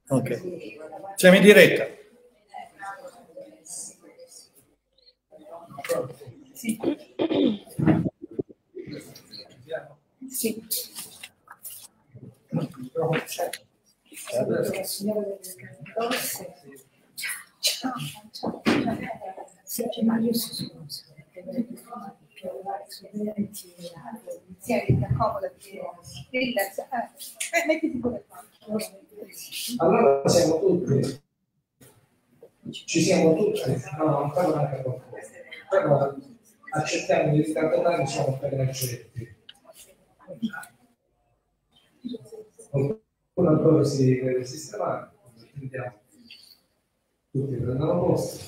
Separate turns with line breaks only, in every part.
Ok. Siamo in diretta.
Sì. Sì.
Allora siamo tutti, ci siamo tutti, no, ancora manca qualcuno, però accettiamo di ricordare, siamo appena accetti. Qualcuno ancora si deve sistemare, andiamo. Tutti prendono posto.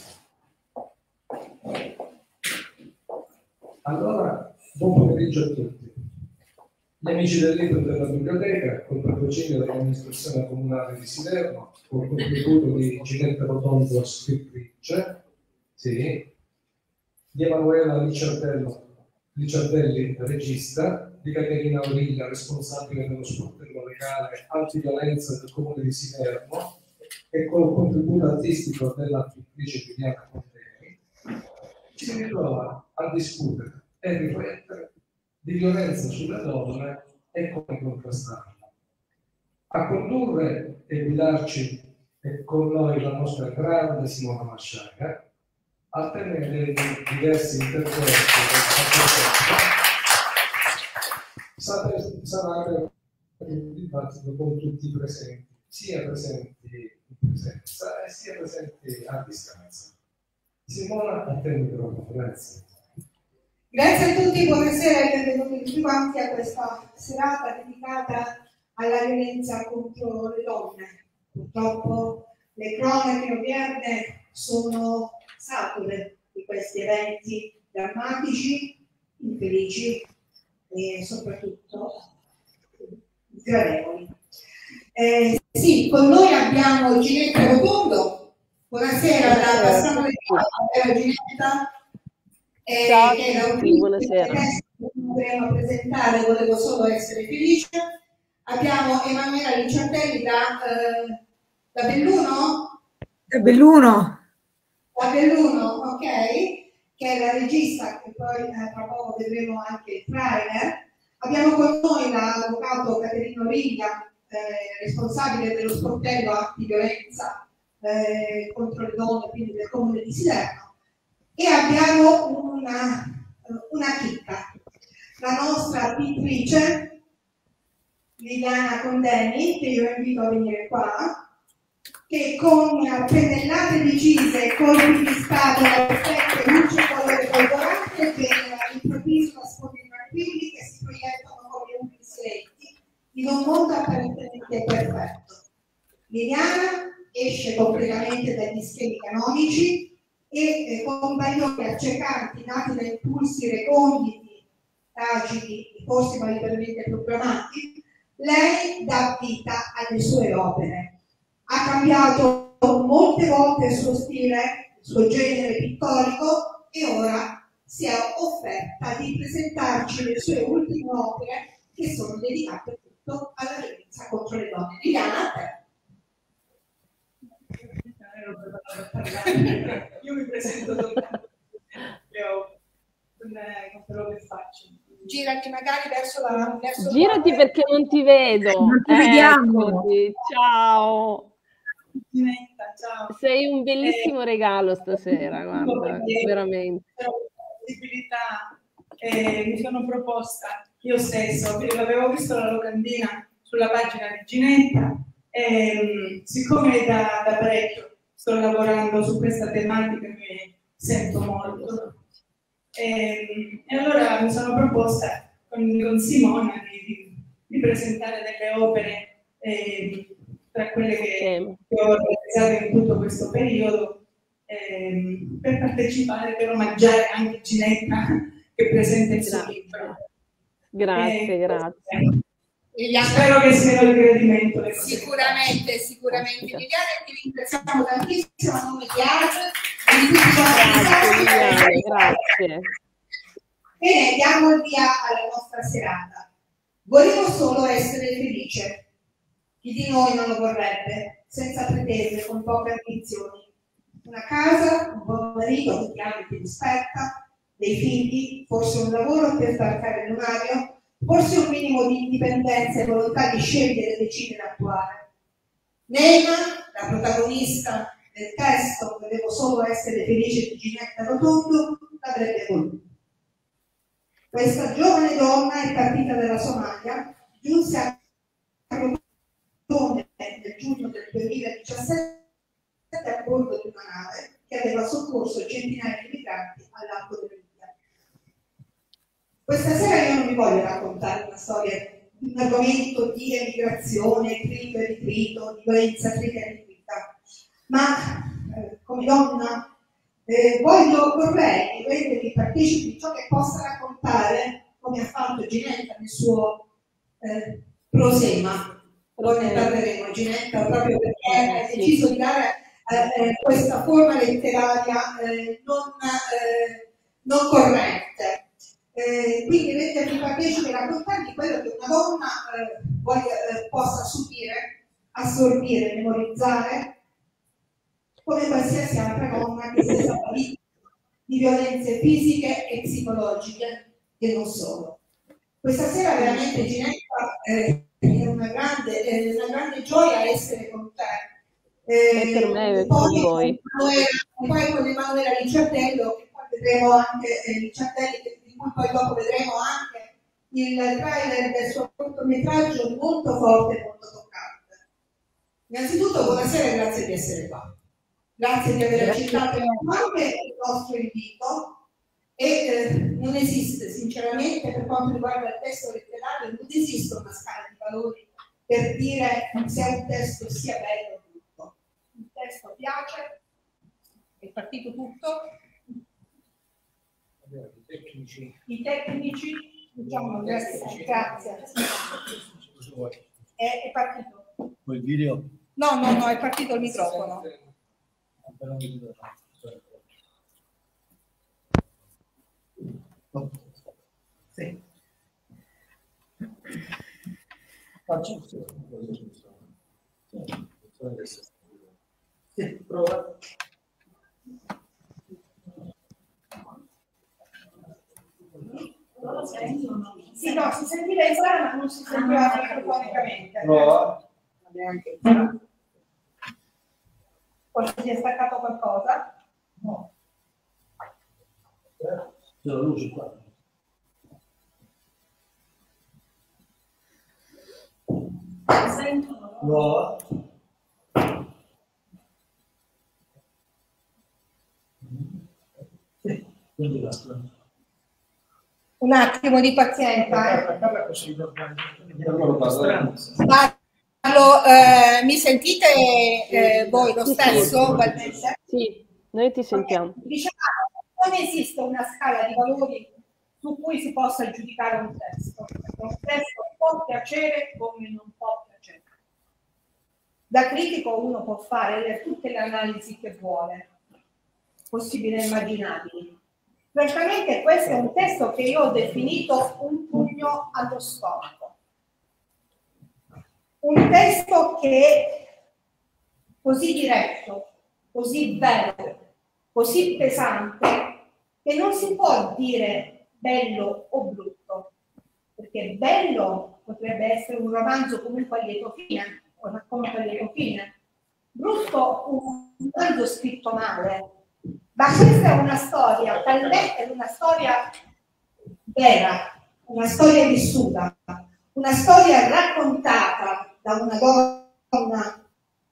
Allora, buon pomeriggio a tutti. Gli amici del libro della biblioteca, col patrocinio dell'amministrazione comunale di Siderno, con il contributo di Ginetta Rotondo, scrittrice, sì, di Emanuela Licciardelli, regista, di Caterina Auriglia, responsabile dello sportello legale antiviolenza del comune di Siderno, e col contributo artistico della pittrice Giuliana Conteni, si ritrova a discutere e riflettere di violenza sulle donne e come contrastarla. A condurre e guidarci con noi la nostra grande Simona Masciaga, a tenere diversi interventi sarà il dibattito con tutti i presenti, sia presenti in presenza e sia presenti a distanza. Simona, a te il microfono, grazie.
Grazie a tutti, buonasera e benvenuti tutti quanti a questa serata dedicata alla violenza contro le donne. Purtroppo le cronache odierne sono sature di questi eventi drammatici, infelici e soprattutto sgradevoli. Sì, con noi abbiamo Ginetta Rotondo. Buonasera, da Bassano del Campo, Ginetta.
Ciao a tutti, buonasera.
Dovremmo presentare, volevo solo essere felice. Abbiamo Emanuela Licciardelli da Belluno?
Da Belluno.
Da Belluno, ok, che è la regista, che poi tra poco vedremo anche il trailer. Abbiamo con noi l'avvocato Caterina Auriglia, responsabile dello sportello antiviolenza contro le donne, quindi del comune di Siderno. E abbiamo una chicca, la nostra pittrice Liliana Condeni, che io invito a venire qua, che con pennellate decise e colpi di spatola perfette, luce colore folgorante, genera all'improvviso sfondi tranquilli che si proiettano come uni sletti in un mondo apparentemente perfetto. Liliana esce completamente dagli schemi canonici e con bagliori accecanti nati da impulsi reconditi, agili, forse malevolmente proclamati, lei dà vita alle sue opere. Ha cambiato molte volte il suo stile, il suo genere pittorico e ora si è offerta di presentarci le sue ultime opere che sono dedicate tutto alla violenza contro le donne. Liliana, a te.
Io mi presento soltanto con quello che faccio.
Girati magari verso
Girati perché non ti vedo.
Non ti vediamo.
Eccoti. Ciao.
Ciao.
Sei un bellissimo regalo stasera, guarda, veramente.
Possibilità, mi sono proposta io stesso, avevo visto la locandina sulla pagina di Ginetta e siccome da parecchio sto lavorando su questa tematica che sento molto. E allora mi sono proposta con Simona di presentare delle opere tra quelle che ho realizzato in tutto questo periodo per partecipare, per omaggiare anche Ginetta che presenta il suo libro.
Grazie, grazie.
Spero che sia il gradimento.
Sicuramente. Liliana, ti ringraziamo tantissimo a nome di Arte e di tutti quanti.
Grazie.
Bene, diamo il via alla nostra serata. Volevo solo essere felice. Chi di noi non lo vorrebbe? senza pretese, con poche ambizioni. Una casa, un buon marito che ti ama e ti rispetta, dei figli, forse un lavoro per staccare il lunario, forse un minimo di indipendenza e volontà di scegliere e decidere attuare. Neima, la protagonista del testo, volevo solo essere felice di Ginetta Rotondo, l'avrebbe voluto. Questa giovane donna è partita dalla Somalia, giunse a Crotone nel giugno del 2017 a bordo di una nave che aveva soccorso centinaia di migranti al largo della Libia. Questa sera io non vi voglio raccontare una storia, un argomento di emigrazione, trito e ritrito, di violenza, trita e ritrita, ma come donna vorrei rendervi partecipi di ciò che possa raccontare, come ha fatto Ginetta nel suo prosema. Poi ne parleremo, Ginetta, proprio perché ha deciso di dare questa forma letteraria non corrente. Quindi rendervi partecipi e raccontarvi quello che una donna possa subire, assorbire, memorizzare, come qualsiasi altra donna che sia stata vittima di violenze fisiche e psicologiche e non solo. Questa sera veramente Ginetta è una grande gioia essere con te.
E per me e per voi.
Poi con Emanuela Ricciardello, che poi vedremo anche Ricciardelli, di cui poi dopo vedremo anche il trailer del suo cortometraggio molto forte e molto toccante. Innanzitutto buonasera e grazie di essere qua. Grazie di aver accettato anche il nostro invito e non esiste sinceramente, per quanto riguarda il testo letterario, non esiste una scala di valori per dire se un testo sia bello o brutto. Il testo piace, è partito tutto. I tecnici diciamo grazie. È partito.
Il video?
No, è partito il microfono.
Sì. Sì, prova.
Sì, no, si sentiva in sala ma non si sentiva microfonicamente.
Prova.
Neanche forse si è staccato qualcosa?
No. C'è la luce qua.
Sentono?
Nuova. Sì, quindi basta.
Un attimo di pazienza.
Parla così,
mi sentite voi lo stesso? Ugualmente?
Sì, noi ti sentiamo.
Diciamo, non esiste una scala di valori su cui si possa giudicare un testo. Un testo può piacere come non può piacere. Da critico uno può fare tutte le analisi che vuole, possibili e immaginabili. Francamente questo è un testo che io ho definito un pugno allo stomaco. Un testo che è così diretto, così vero, così pesante, che non si può dire bello o brutto, perché bello potrebbe essere un romanzo come quelli lieto fine, o racconto a lieto fine, brutto un romanzo scritto male. Ma questa è una storia, è una storia vera, una storia vissuta, una storia raccontata da una donna,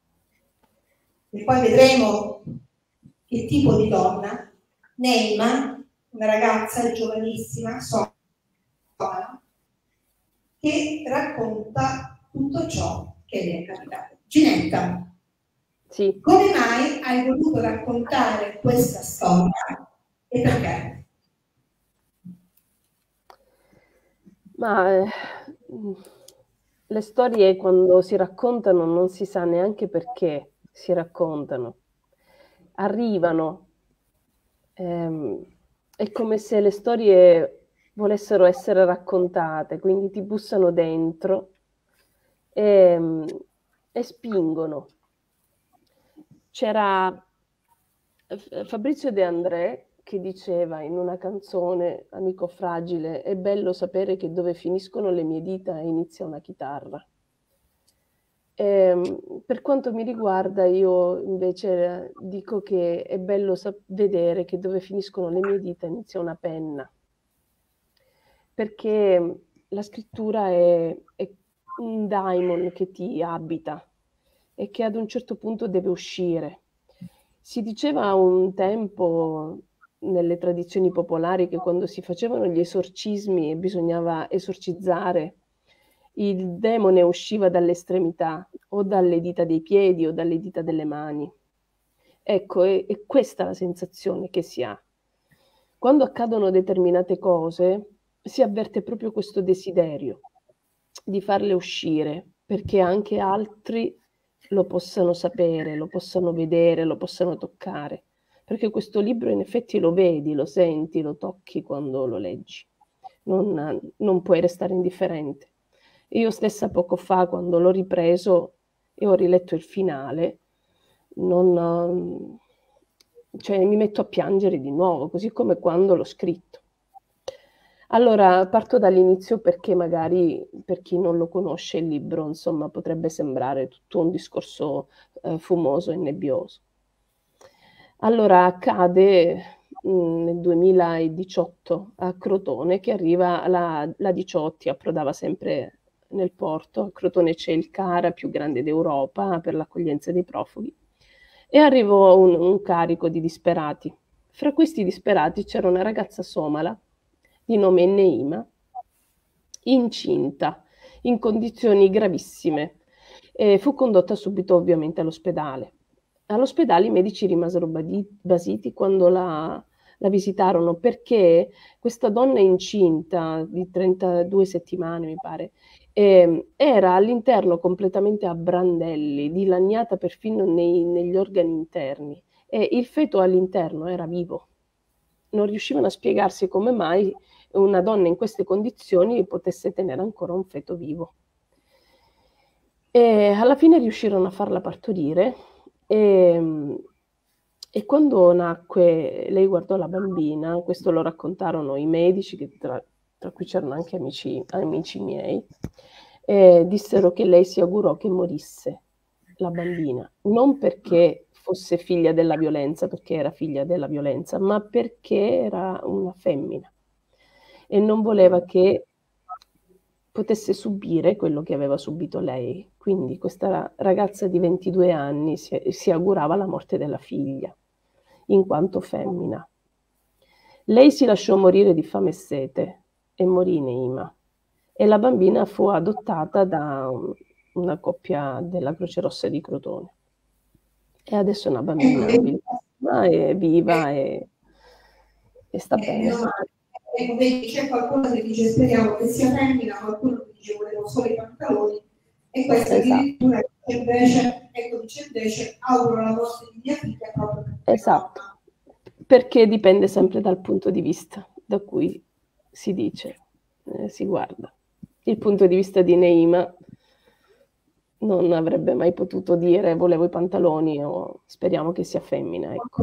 e poi vedremo che tipo di donna, Neima, una ragazza giovanissima, sola, che racconta tutto ciò che le è capitato. Ginetta.
Sì.
Come mai hai voluto raccontare questa storia e perché?
Ma le storie quando si raccontano non si sa neanche perché si raccontano. Arrivano. È come se le storie volessero essere raccontate, quindi ti bussano dentro e spingono. c'era Fabrizio De André che diceva in una canzone, Amico fragile, è bello sapere che dove finiscono le mie dita inizia una chitarra. Per quanto mi riguarda, io invece dico che è bello vedere che dove finiscono le mie dita inizia una penna, perché la scrittura è un daimon che ti abita e che ad un certo punto deve uscire. Si diceva un tempo nelle tradizioni popolari che quando si facevano gli esorcismi e bisognava esorcizzare, il demone usciva dalle estremità, o dalle dita dei piedi o dalle dita delle mani. Ecco, è questa la sensazione che si ha. Quando accadono determinate cose, si avverte proprio questo desiderio di farle uscire, perché anche altri lo possano sapere, lo possano vedere, lo possano toccare. Perché questo libro in effetti lo vedi, lo senti, lo tocchi quando lo leggi. Non puoi restare indifferente. Io stessa poco fa, quando l'ho ripreso e ho riletto il finale, cioè, mi metto a piangere di nuovo, così come quando l'ho scritto. Allora, parto dall'inizio perché magari per chi non lo conosce il libro, insomma, potrebbe sembrare tutto un discorso fumoso e nebbioso. Allora, accade nel 2018 a Crotone che arriva la Diciotti, approdava sempre nel porto. A Crotone c'è il CARA più grande d'Europa per l'accoglienza dei profughi e arrivò un carico di disperati. Fra questi disperati c'era una ragazza somala di nome Neima, incinta, in condizioni gravissime. Fu condotta subito ovviamente all'ospedale. All'ospedale i medici rimasero basiti quando la visitarono, perché questa donna incinta di 32 settimane, mi pare, era all'interno completamente a brandelli, dilaniata perfino negli organi interni, e il feto all'interno era vivo. Non riuscivano a spiegarsi come mai una donna in queste condizioni potesse tenere ancora un feto vivo. E alla fine riuscirono a farla partorire e quando nacque lei guardò la bambina, questo lo raccontarono i medici, che tra cui c'erano anche amici miei, dissero che lei si augurò che morisse la bambina, non perché fosse figlia della violenza, perché era figlia della violenza, ma perché era una femmina e non voleva che potesse subire quello che aveva subito lei. Quindi questa ragazza di 22 anni si augurava la morte della figlia, in quanto femmina. Lei si lasciò morire di fame e sete e morì Neima. E la bambina fu adottata da una coppia della Croce Rossa di Crotone. E adesso è una bambina bellissima e viva e sta bene.
Ecco, vedi, c'è qualcuno che dice speriamo che sia femmina, qualcuno che dice volevo solo i pantaloni, e questo addirittura dice invece auguro la morte di mia figlia proprio perché
esatto, perché dipende sempre dal punto di vista da cui si dice, si guarda. Il punto di vista di Neima non avrebbe mai potuto dire volevo i pantaloni o speriamo che sia femmina. Ecco.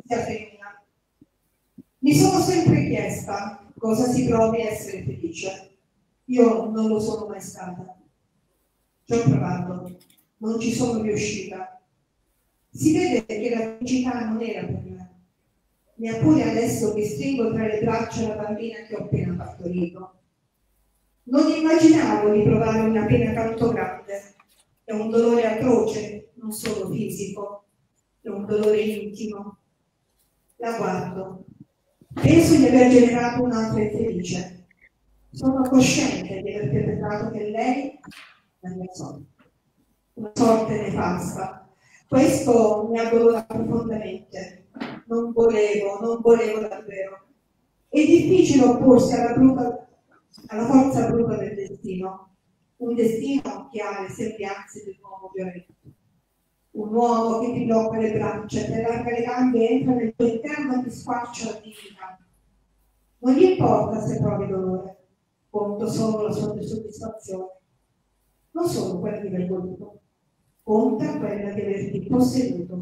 Mi sono sempre chiesta cosa si provi a essere felice. Io non lo sono mai stata. Ci ho provato, non ci sono riuscita. Si vede che la felicità non era per me. Neppure adesso che stringo tra le braccia la bambina che ho appena partorito. Non immaginavo di provare una pena tanto grande. È un dolore atroce, non solo fisico, è un dolore intimo. La guardo. Penso di aver generato un'altra infelice. Sono cosciente di aver perpetrato per lei la mia sorte. Una sorte nefasta. Questo mi addolora profondamente. Non volevo davvero. È difficile opporsi alla forza bruta del destino. Un destino che ha le sembianze di un uomo violento. Un uomo che ti blocca le braccia, ti allarga le gambe e entra nel tuo interno e ti squarcia la dignità. Non gli importa se provi dolore, conto solo la sua soddisfazione. Non solo quella di aver voluto, conta quella di averti posseduto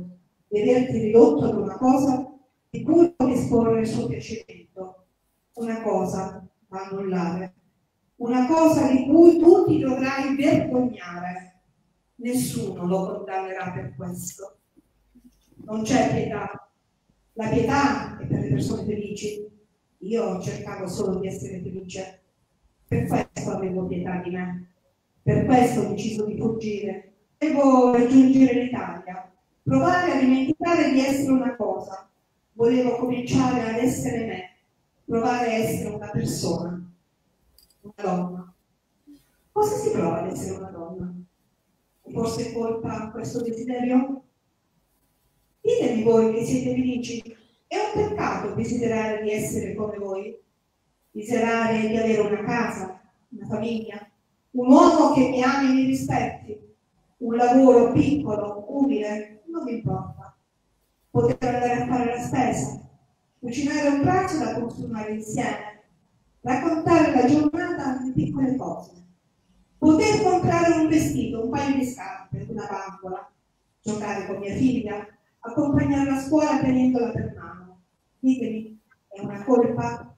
vederti ridotto ad una cosa di cui puoi esporre il suo piacimento, una cosa da annullare, una cosa di cui tu ti dovrai vergognare. Nessuno lo condannerà per questo. Non c'è pietà. La pietà è per le persone felici. Io cercavo solo di essere felice. Per questo avevo pietà di me. Per questo ho deciso di fuggire. Volevo raggiungere l'Italia, provare a dimenticare di essere una cosa. Volevo cominciare ad essere me, provare a essere una persona, una donna. Cosa si prova ad essere una donna? Forse è colpa questo desiderio? Ditemi voi che siete felici. È un peccato desiderare di essere come voi? Desiderare di avere una casa, una famiglia, un uomo che mi ami e mi rispetti, un lavoro piccolo, umile, non mi importa. Poter andare a fare la spesa, cucinare un pranzo da consumare insieme, raccontare la giornata nelle piccole cose. Poter comprare un vestito, un paio di scarpe, una bambola, giocare con mia figlia, accompagnarla a scuola tenendola per mano. Ditemi, è una colpa?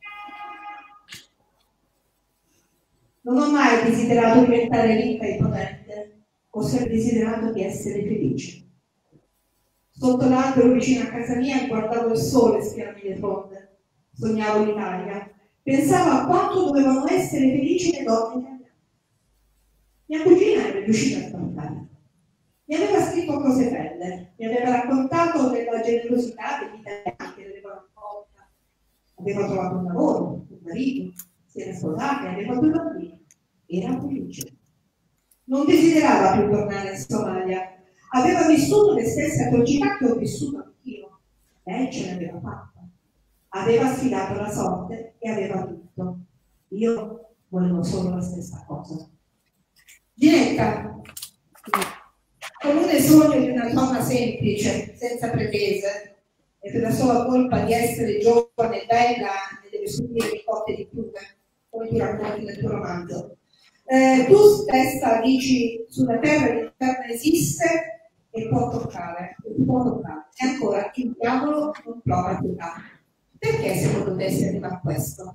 Non ho mai desiderato diventare ricca e potente, ho sempre desiderato di essere felice. Sotto l'albero vicino a casa mia guardavo il sole spiarmi le fronde, sognavo l'Italia, pensavo a quanto dovevano essere felici le donne italiane. Mia cugina era riuscita a raccontare. Mi aveva scritto cose belle, mi aveva raccontato della generosità degli italiani che l'avevano accolta. Aveva trovato un lavoro, un marito, si era sposata, aveva 2 bambini. Era felice. Non desiderava più tornare in Somalia. Aveva vissuto le stesse atrocità che ho vissuto anch'io. Lei ce l'aveva fatta. Aveva sfidato la sorte e aveva vinto. Io volevo solo la stessa cosa. Ginetta, comune sogno di una donna semplice, senza pretese, e per la sola colpa di essere giovane e bella ne deve subire le cotte di piume, come tu racconti nel tuo romanzo. Tu stessa dici sulla terra l'inferno esiste e può toccare, e ancora il diavolo non prova pietà. Perché secondo te si arriva a questo?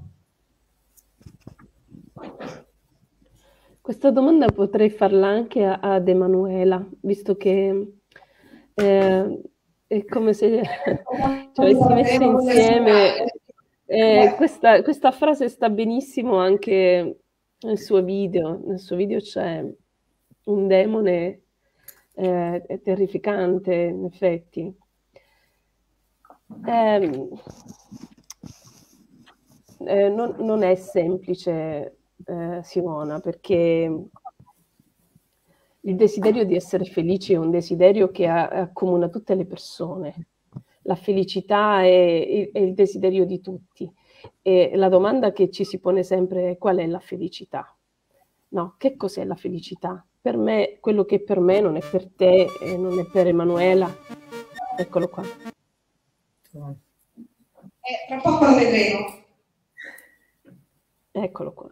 Questa domanda potrei farla anche ad Emanuela, visto che è come se ci avessi messo insieme. Questa frase sta benissimo anche nel suo video. Nel suo video c'è un demone terrificante, in effetti. Non è semplice, Simona, perché il desiderio di essere felici è un desiderio che accomuna tutte le persone. La felicità è il desiderio di tutti. E la domanda che ci si pone sempre è: qual è la felicità? No, che cos'è la felicità? Per me, quello che per me non è per te e non è per Emanuela. Eccolo qua.
Tra poco lo vedremo.
Eccolo qua.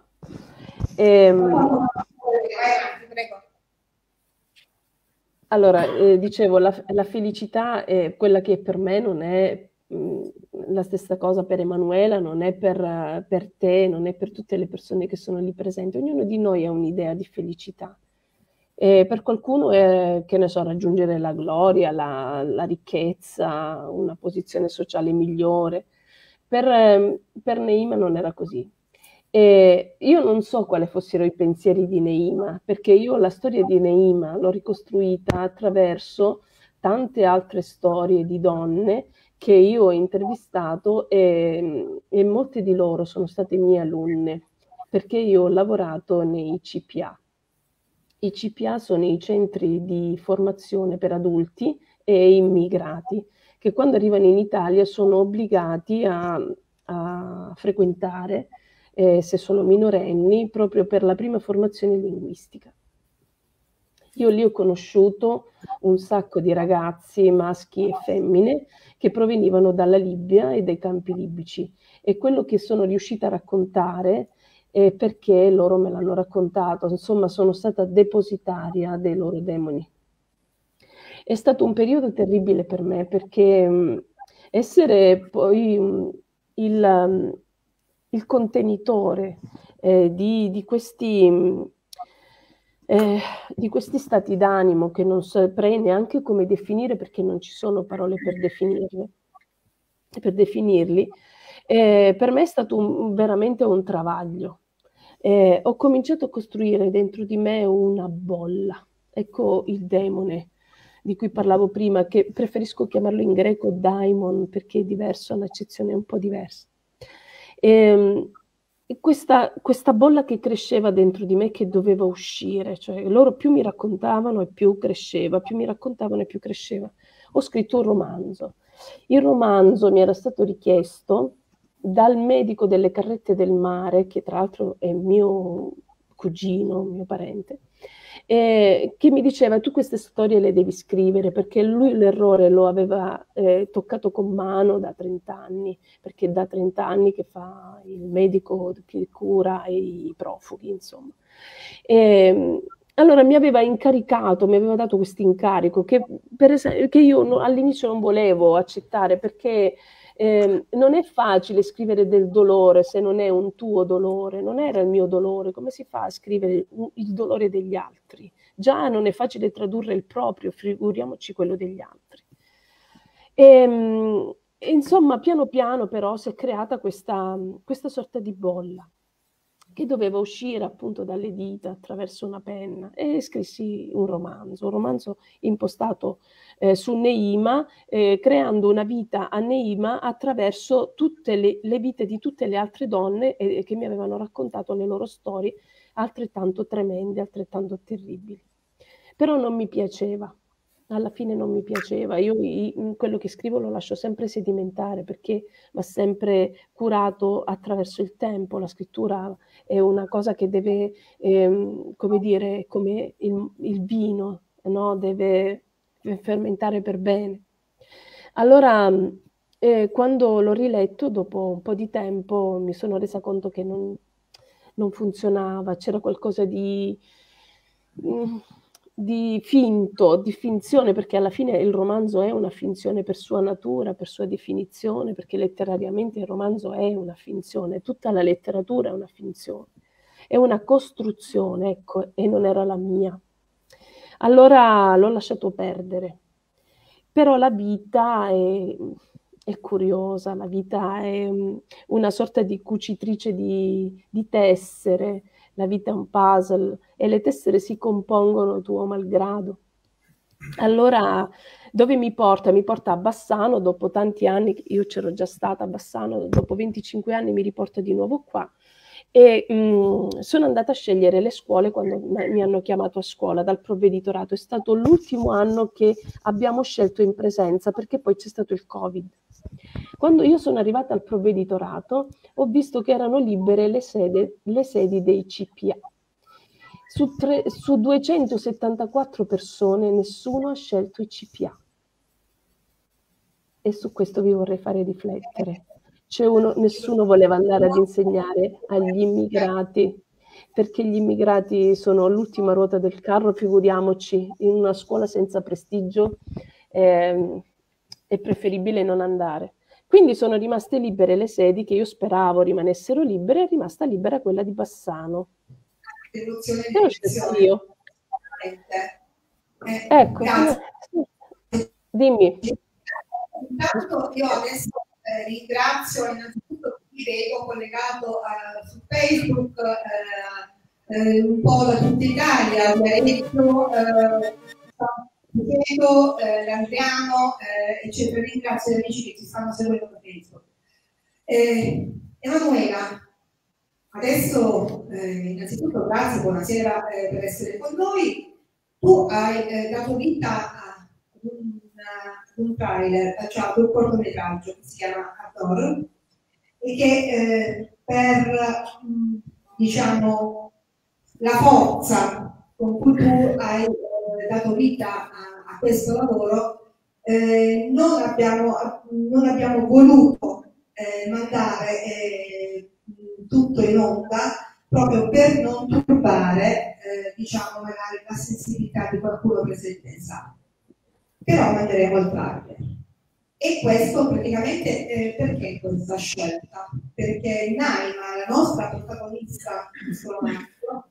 Allora, dicevo, la felicità è quella che per me non è la stessa cosa per Emanuela, non è per te, non è per tutte le persone che sono lì presenti. Ognuno di noi ha un'idea di felicità. E per qualcuno è, che ne so, raggiungere la gloria, la ricchezza, una posizione sociale migliore. Per Neima non era così. E io non so quali fossero i pensieri di Neima, perché io la storia di Neima l'ho ricostruita attraverso tante altre storie di donne che io ho intervistato e molte di loro sono state mie alunne, perché io ho lavorato nei CPA. I CPA sono i centri di formazione per adulti e immigrati, che quando arrivano in Italia sono obbligati a frequentare, se sono minorenni, proprio per la prima formazione linguistica. Io lì ho conosciuto un sacco di ragazzi, maschi e femmine, che provenivano dalla Libia e dai campi libici, e quello che sono riuscita a raccontare è perché loro me l'hanno raccontato, insomma sono stata depositaria dei loro demoni. È stato un periodo terribile per me perché essere poi il contenitore di questi stati d'animo che non saprei neanche come definire perché non ci sono parole per definirli, per me è stato veramente un travaglio. Ho cominciato a costruire dentro di me una bolla, ecco il demone di cui parlavo prima, che preferisco chiamarlo in greco daimon perché è diverso, ha un'accezione un po' diversa. Questa bolla che cresceva dentro di me che doveva uscire, cioè loro più mi raccontavano e più cresceva, più mi raccontavano e più cresceva. Ho scritto un romanzo. Il romanzo mi era stato richiesto dal medico delle Carrette del Mare, che tra l'altro è mio cugino, mio parente, che mi diceva tu queste storie le devi scrivere perché lui l'errore lo aveva toccato con mano da 30 anni, perché da 30 anni che fa il medico che cura i profughi, insomma. Allora mi aveva incaricato, mi aveva dato questo incarico che io all'inizio non volevo accettare perché non è facile scrivere del dolore se non è un tuo dolore, non era il mio dolore, come si fa a scrivere il dolore degli altri? Già non è facile tradurre il proprio, figuriamoci quello degli altri. Insomma, piano piano però si è creata questa sorta di bolla che doveva uscire appunto dalle dita attraverso una penna e scrissi un romanzo impostato su Neima, creando una vita a Neima attraverso tutte le vite di tutte le altre donne che mi avevano raccontato le loro storie altrettanto tremende, altrettanto terribili. Però non mi piaceva. Alla fine non mi piaceva, io quello che scrivo lo lascio sempre sedimentare perché va sempre curato attraverso il tempo, la scrittura è una cosa che deve, come dire, come il vino, no? Deve fermentare per bene. Allora, quando l'ho riletto, dopo un po' di tempo, mi sono resa conto che non funzionava, c'era qualcosa di finto, di finzione, perché alla fine il romanzo è una finzione per sua natura, per sua definizione, perché letterariamente il romanzo è una finzione, tutta la letteratura è una finzione, è una costruzione, ecco, e non era la mia. Allora l'ho lasciato perdere. Però la vita è curiosa, la vita è una sorta di cucitrice di tessere, la vita è un puzzle e le tessere si compongono tuo malgrado. Allora, dove mi porta? Mi porta a Bassano, dopo tanti anni, io c'ero già stata a Bassano, dopo 25 anni mi riporta di nuovo qua e sono andata a scegliere le scuole quando mi hanno chiamato a scuola dal provveditorato. È stato l'ultimo anno che abbiamo scelto in presenza perché poi c'è stato il Covid. Quando io sono arrivata al provveditorato ho visto che erano libere le sedi dei CPA. Su 274 persone nessuno ha scelto i CPA. E su questo vi vorrei fare riflettere. Nessuno voleva andare ad insegnare agli immigrati, perché gli immigrati sono l'ultima ruota del carro, figuriamoci, in una scuola senza prestigio è preferibile non andare. Quindi sono rimaste libere le sedi che io speravo rimanessero libere, è rimasta libera quella di Bassano. E l'ho scelta io. Ecco, dimmi.
Intanto io adesso ringrazio innanzitutto chi vedo collegato su Facebook un po' da tutta Italia, Pietro, Landriano, eccetera. Ringrazio gli amici che ci stanno seguendo da Facebook. Emanuela, adesso innanzitutto grazie, buonasera per essere con noi. Tu hai dato vita a un trailer, cioè ad un cortometraggio che si chiama Adore e che per diciamo la forza con cui tu hai dato vita a questo lavoro non abbiamo voluto mandare tutto in onda proprio per non turbare diciamo magari la sensibilità di qualcuno presente in sala. però manderemo il trailer. E questo praticamente perché questa scelta? Perché Naima, la nostra protagonista di questo romanzo,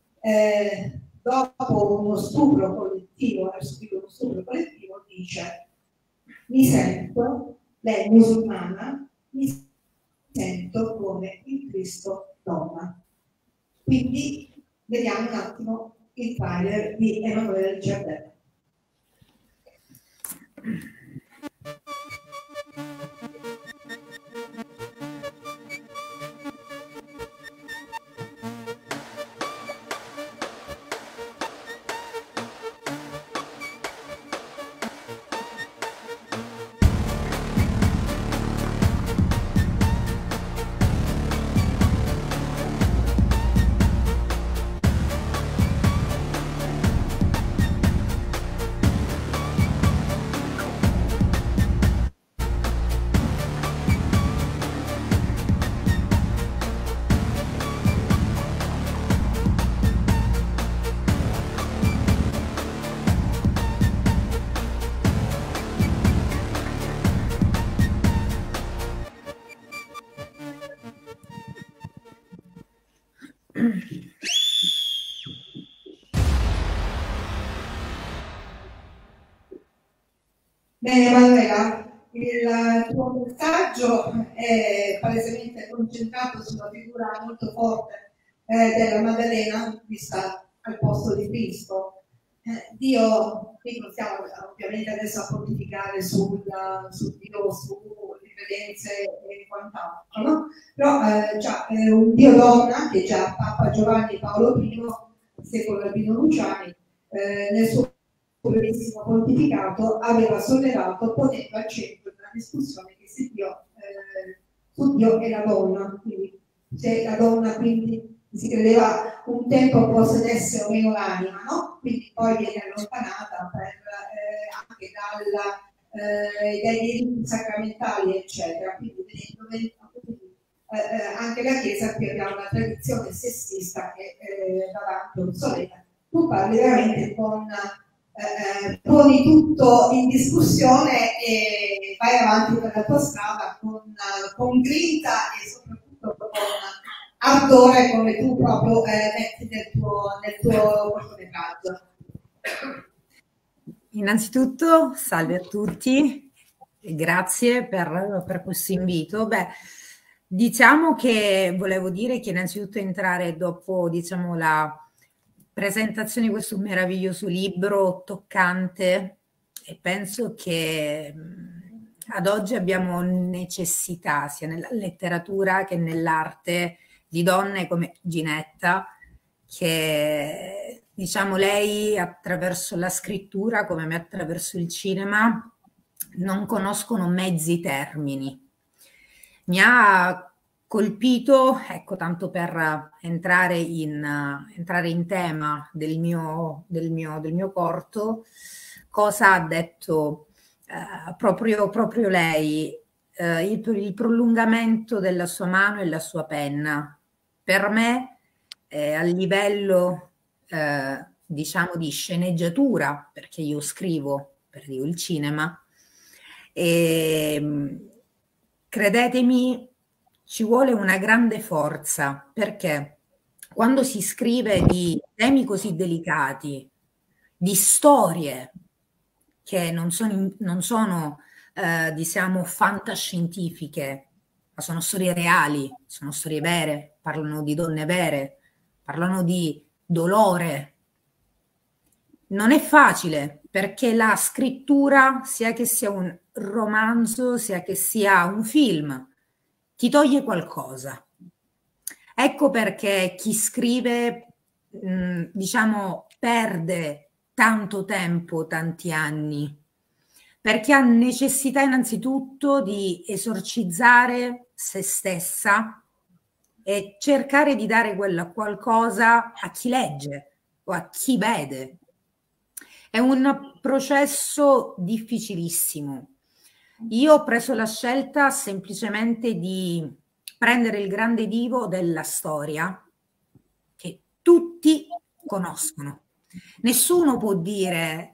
dopo uno stupro collettivo, aver subito uno stupro collettivo, dice: mi sento, lei è musulmana, mi sento come il Cristo donna. Quindi vediamo un attimo il trailer di Emanuele Giardella. Bene Manuela, il tuo messaggio è palesemente concentrato sulla figura molto forte della Maddalena vista al posto di Cristo. Dio, qui non stiamo ovviamente adesso a pontificare su Dio, sulle credenze e quant'altro, no? Però già un Dio donna che già Papa Giovanni Paolo I, secolo Albino Luciani, nel suo brevissimo pontificato aveva sollevato, ponendo al centro una discussione che su Dio e la donna, quindi se la donna quindi si credeva un tempo possedesse o meno l'anima, no? Quindi poi viene allontanata anche dai diritti sacramentali, eccetera. Quindi anche la Chiesa qui abbiamo una tradizione sessista che va avanti obsoleta. Tu parli veramente poni tutto in discussione e vai avanti per la tua strada con grinta e soprattutto con ardore come tu proprio metti nel tuo cortometraggio.
Innanzitutto, salve a tutti e grazie per questo invito. Beh, diciamo che volevo dire che innanzitutto entrare dopo, diciamo, la presentazione di questo meraviglioso libro toccante, e penso che ad oggi abbiamo necessità sia nella letteratura che nell'arte di donne come Ginetta, che diciamo lei attraverso la scrittura come me attraverso il cinema non conoscono mezzi termini. Mi ha colpito, ecco, tanto per entrare in tema del mio corto, cosa ha detto proprio lei, il prolungamento della sua mano e la sua penna. Per me, a livello diciamo di sceneggiatura, perché io scrivo per il cinema, e credetemi, ci vuole una grande forza, perché quando si scrive di temi così delicati, di storie che non sono diciamo fantascientifiche, ma sono storie reali, sono storie vere, parlano di donne vere, parlano di dolore. Non è facile, perché la scrittura, sia che sia un romanzo, sia che sia un film, ti toglie qualcosa. Ecco perché chi scrive, diciamo, perde tanto tempo, tanti anni, perché ha necessità innanzitutto di esorcizzare se stessa e cercare di dare qualcosa a chi legge o a chi vede. È un processo difficilissimo. Io ho preso la scelta semplicemente di prendere il grande divo della storia che tutti conoscono. Nessuno può dire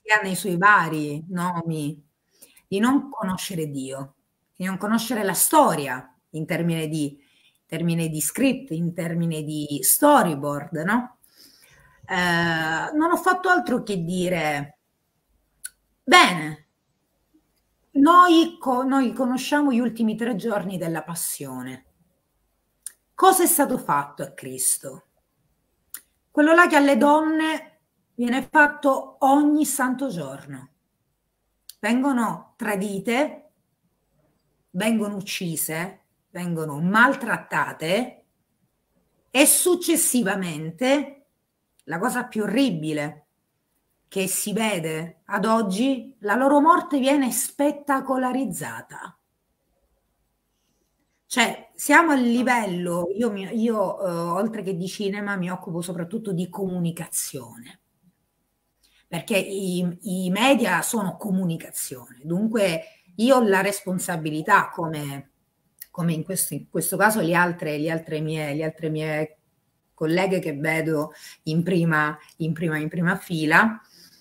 sia nei suoi vari nomi, di non conoscere Dio, di non conoscere la storia in termini di script, in termini di storyboard, no? Non ho fatto altro che dire, bene, noi conosciamo gli ultimi 3 giorni della passione. Cosa è stato fatto a Cristo? Quello là che alle donne viene fatto ogni santo giorno. Vengono tradite, vengono uccise, vengono maltrattate e successivamente, la cosa più orribile che si vede ad oggi, la loro morte viene spettacolarizzata. Cioè, siamo al livello, io oltre che di cinema mi occupo soprattutto di comunicazione, perché i media sono comunicazione, dunque io ho la responsabilità, come in questo caso le altre mie colleghe che vedo in prima fila,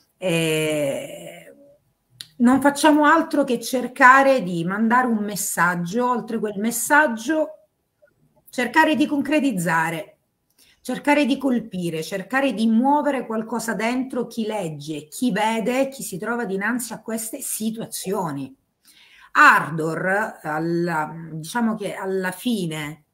non facciamo altro che cercare di mandare un messaggio, oltre quel messaggio cercare di concretizzare, cercare di colpire, cercare di muovere qualcosa dentro chi legge, chi vede, chi si trova dinanzi a queste situazioni. Ardor, diciamo che alla fine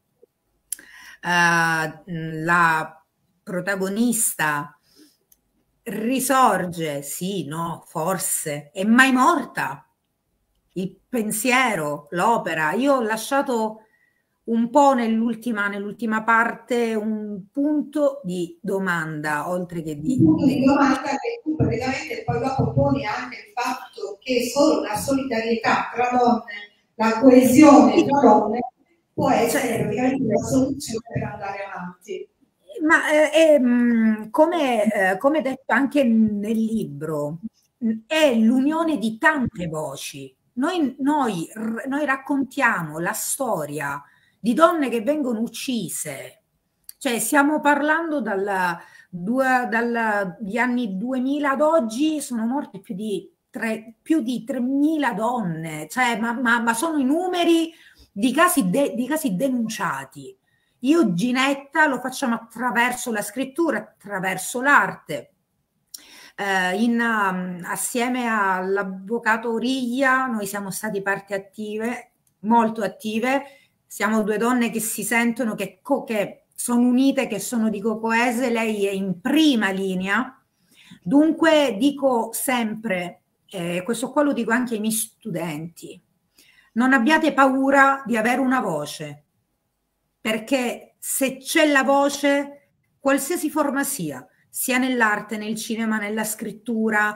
la protagonista risorge, sì, no, forse, è mai morta. Il pensiero, l'opera. Io ho lasciato un po' nell'ultima parte un punto di domanda, oltre che di...
Un punto di domanda che tu praticamente poi dopo poni anche il fatto che solo la solidarietà tra donne, la coesione tra donne può essere praticamente la soluzione per andare avanti.
Ma come detto anche nel libro, è l'unione di tante voci. Noi raccontiamo la storia di donne che vengono uccise, cioè stiamo parlando dagli anni 2000 ad oggi sono morte più di 3.000 donne, cioè, ma sono i numeri di casi denunciati. Io Ginetta lo facciamo attraverso la scrittura, attraverso l'arte. Assieme all'avvocato Origlia noi siamo stati parti attive, molto attive. Siamo 2 donne che si sentono, che sono unite, che sono coese. Lei è in prima linea. Dunque dico sempre, questo qua lo dico anche ai miei studenti, non abbiate paura di avere una voce, perché se c'è la voce, qualsiasi forma sia nell'arte, nel cinema, nella scrittura,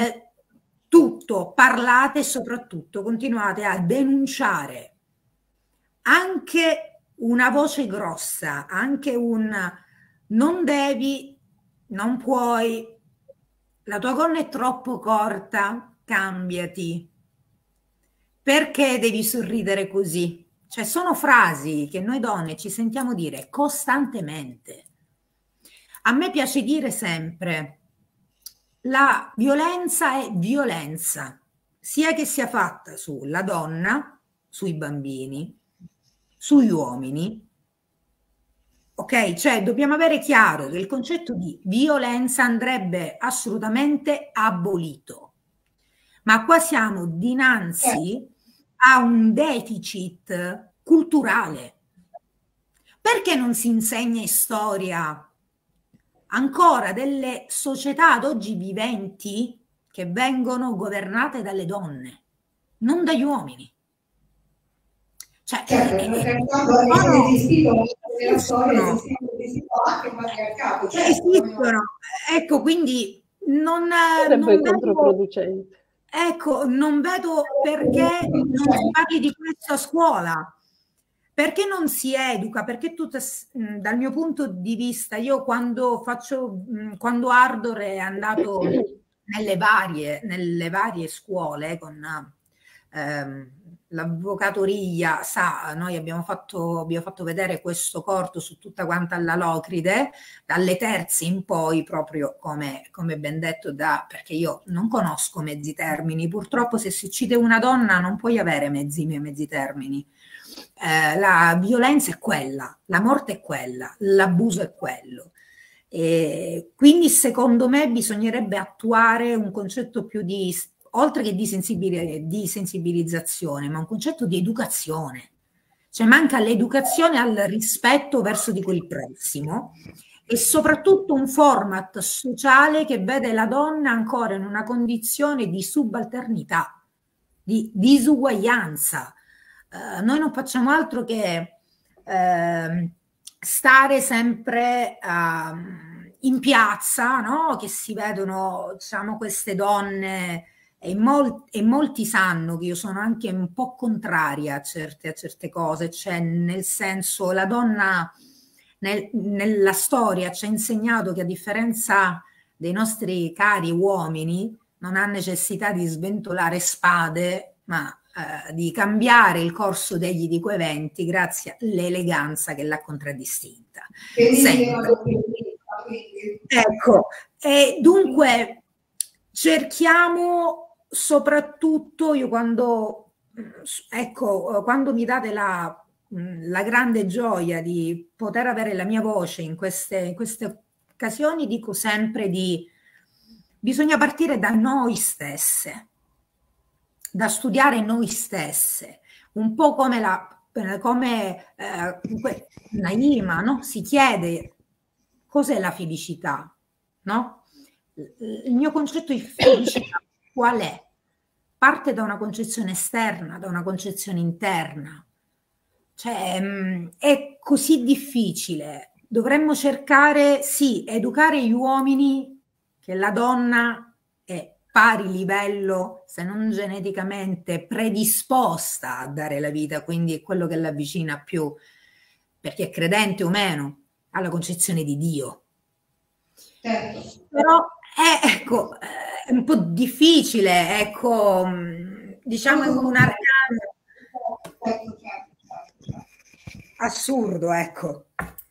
tutto, parlate e soprattutto continuate a denunciare. Anche una voce grossa, anche non devi, non puoi, la tua gonna è troppo corta, cambiati. Perché devi sorridere così? Cioè, sono frasi che noi donne ci sentiamo dire costantemente. A me piace dire sempre, la violenza è violenza, sia che sia fatta sulla donna, sui bambini, sugli uomini. Ok? Cioè, dobbiamo avere chiaro che il concetto di violenza andrebbe assolutamente abolito. Ma qua siamo dinanzi a un deficit culturale. Perché non si insegna storia ancora delle società ad oggi viventi che vengono governate dalle donne, non dagli uomini? Cioè,
perché quando è esistito nella storia esistito anche il patriarcato.
Esistono. Ecco, quindi non
controproducente.
Ecco, non vedo perché non si parli di questo a scuola, perché non si educa, perché dal mio punto di vista, io quando Ardor è andato nelle varie scuole l'avvocato Riglia sa, noi abbiamo fatto vedere questo corto su tutta quanta la Locride, dalle terze in poi, proprio come ben detto, perché io non conosco mezzi termini, purtroppo se si uccide una donna non puoi avere mezzi termini. La violenza è quella, la morte è quella, l'abuso è quello. Quindi secondo me bisognerebbe attuare un concetto più di, oltre che di sensibilizzazione, ma un concetto di educazione. Cioè manca l'educazione al rispetto verso di quel prossimo e soprattutto un format sociale che vede la donna ancora in una condizione di subalternità, di disuguaglianza. Noi non facciamo altro che stare sempre in piazza, no? Che si vedono, diciamo, queste donne e molti sanno che io sono anche un po' contraria a certe cose, cioè nel senso la donna nella storia ci ha insegnato che a differenza dei nostri cari uomini non ha necessità di sventolare spade, ma di cambiare il corso di quei eventi grazie all'eleganza che l'ha contraddistinta. Ecco, e dunque cerchiamo soprattutto, io quando mi date la grande gioia di poter avere la mia voce in queste occasioni, dico sempre bisogna partire da noi stesse, da studiare noi stesse, un po' come Naima, no? Si chiede cos'è la felicità, no? Il mio concetto di felicità qual è? Parte da una concezione esterna, da una concezione interna. Cioè, è così difficile. Dovremmo cercare, sì, educare gli uomini che la donna è pari livello, se non geneticamente predisposta a dare la vita, quindi è quello che l'avvicina più, perché è credente o meno, alla concezione di Dio.
Certo.
Però è un po' difficile, ecco, diciamo in un arcano assurdo, ecco.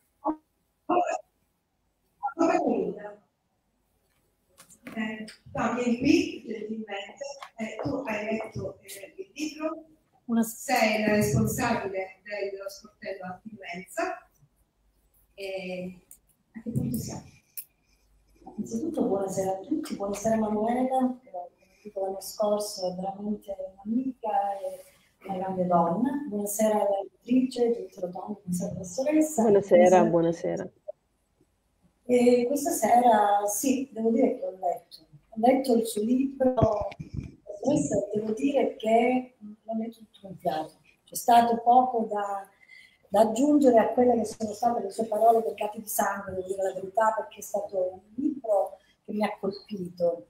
No, vieni qui, gentilmente. Tu hai letto il libro, sei la responsabile dello sportello Affluenza. A che punto siamo?
Innanzitutto buonasera a tutti, buonasera Manuela, che come dico l'anno scorso è veramente un'amica e una grande donna. Buonasera alla lettrice, tutte le donne, buonasera professoressa.
Buonasera, buonasera.
E questa sera sì, devo dire che ho letto il suo libro, professoressa, devo dire che l'ho letto tutto un fiato. C'è stato poco da aggiungere a quelle che sono state le sue parole toccate di sangue, devo dire la verità, perché è stato un libro che mi ha colpito,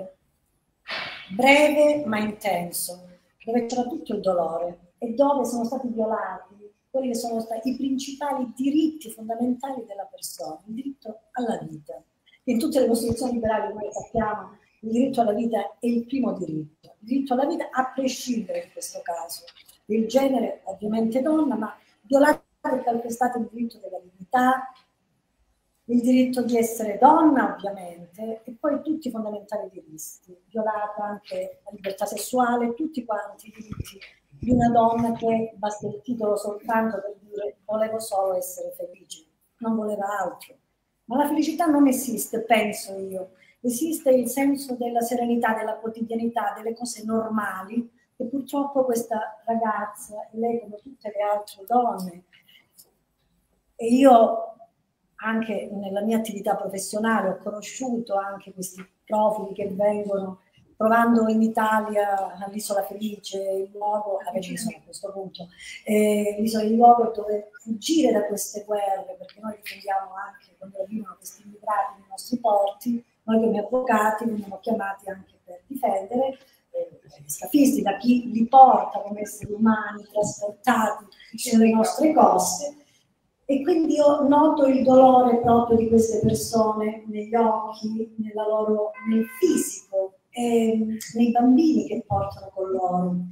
breve ma intenso, dove c'era tutto il dolore e dove sono stati violati quelli che sono stati i principali diritti fondamentali della persona, il diritto alla vita. In tutte le costituzioni liberali, noi sappiamo, il diritto alla vita è il primo diritto, il diritto alla vita a prescindere in questo caso, il genere ovviamente donna, ma violato e calpestato il diritto della dignità, il diritto di essere donna ovviamente, e poi tutti i fondamentali diritti, violata anche la libertà sessuale, tutti quanti i diritti di una donna che basta il titolo soltanto per dire volevo solo essere felice, non voleva altro. Ma la felicità non esiste, penso io, esiste il senso della serenità, della quotidianità, delle cose normali, e purtroppo questa ragazza, lei come tutte le altre donne, e io anche nella mia attività professionale ho conosciuto anche questi profili che vengono trovando in Italia all'Isola Felice, il luogo, a questo punto, l'isola di luogo dove fuggire da queste guerre, perché noi difendiamo anche quando arrivano questi immigrati nei nostri porti, noi come avvocati veniamo chiamati anche per difendere gli scafisti, da chi li porta come esseri umani trasportati sulle nostre coste. E quindi io noto il dolore proprio di queste persone negli occhi, nel fisico, e nei bambini che portano con loro,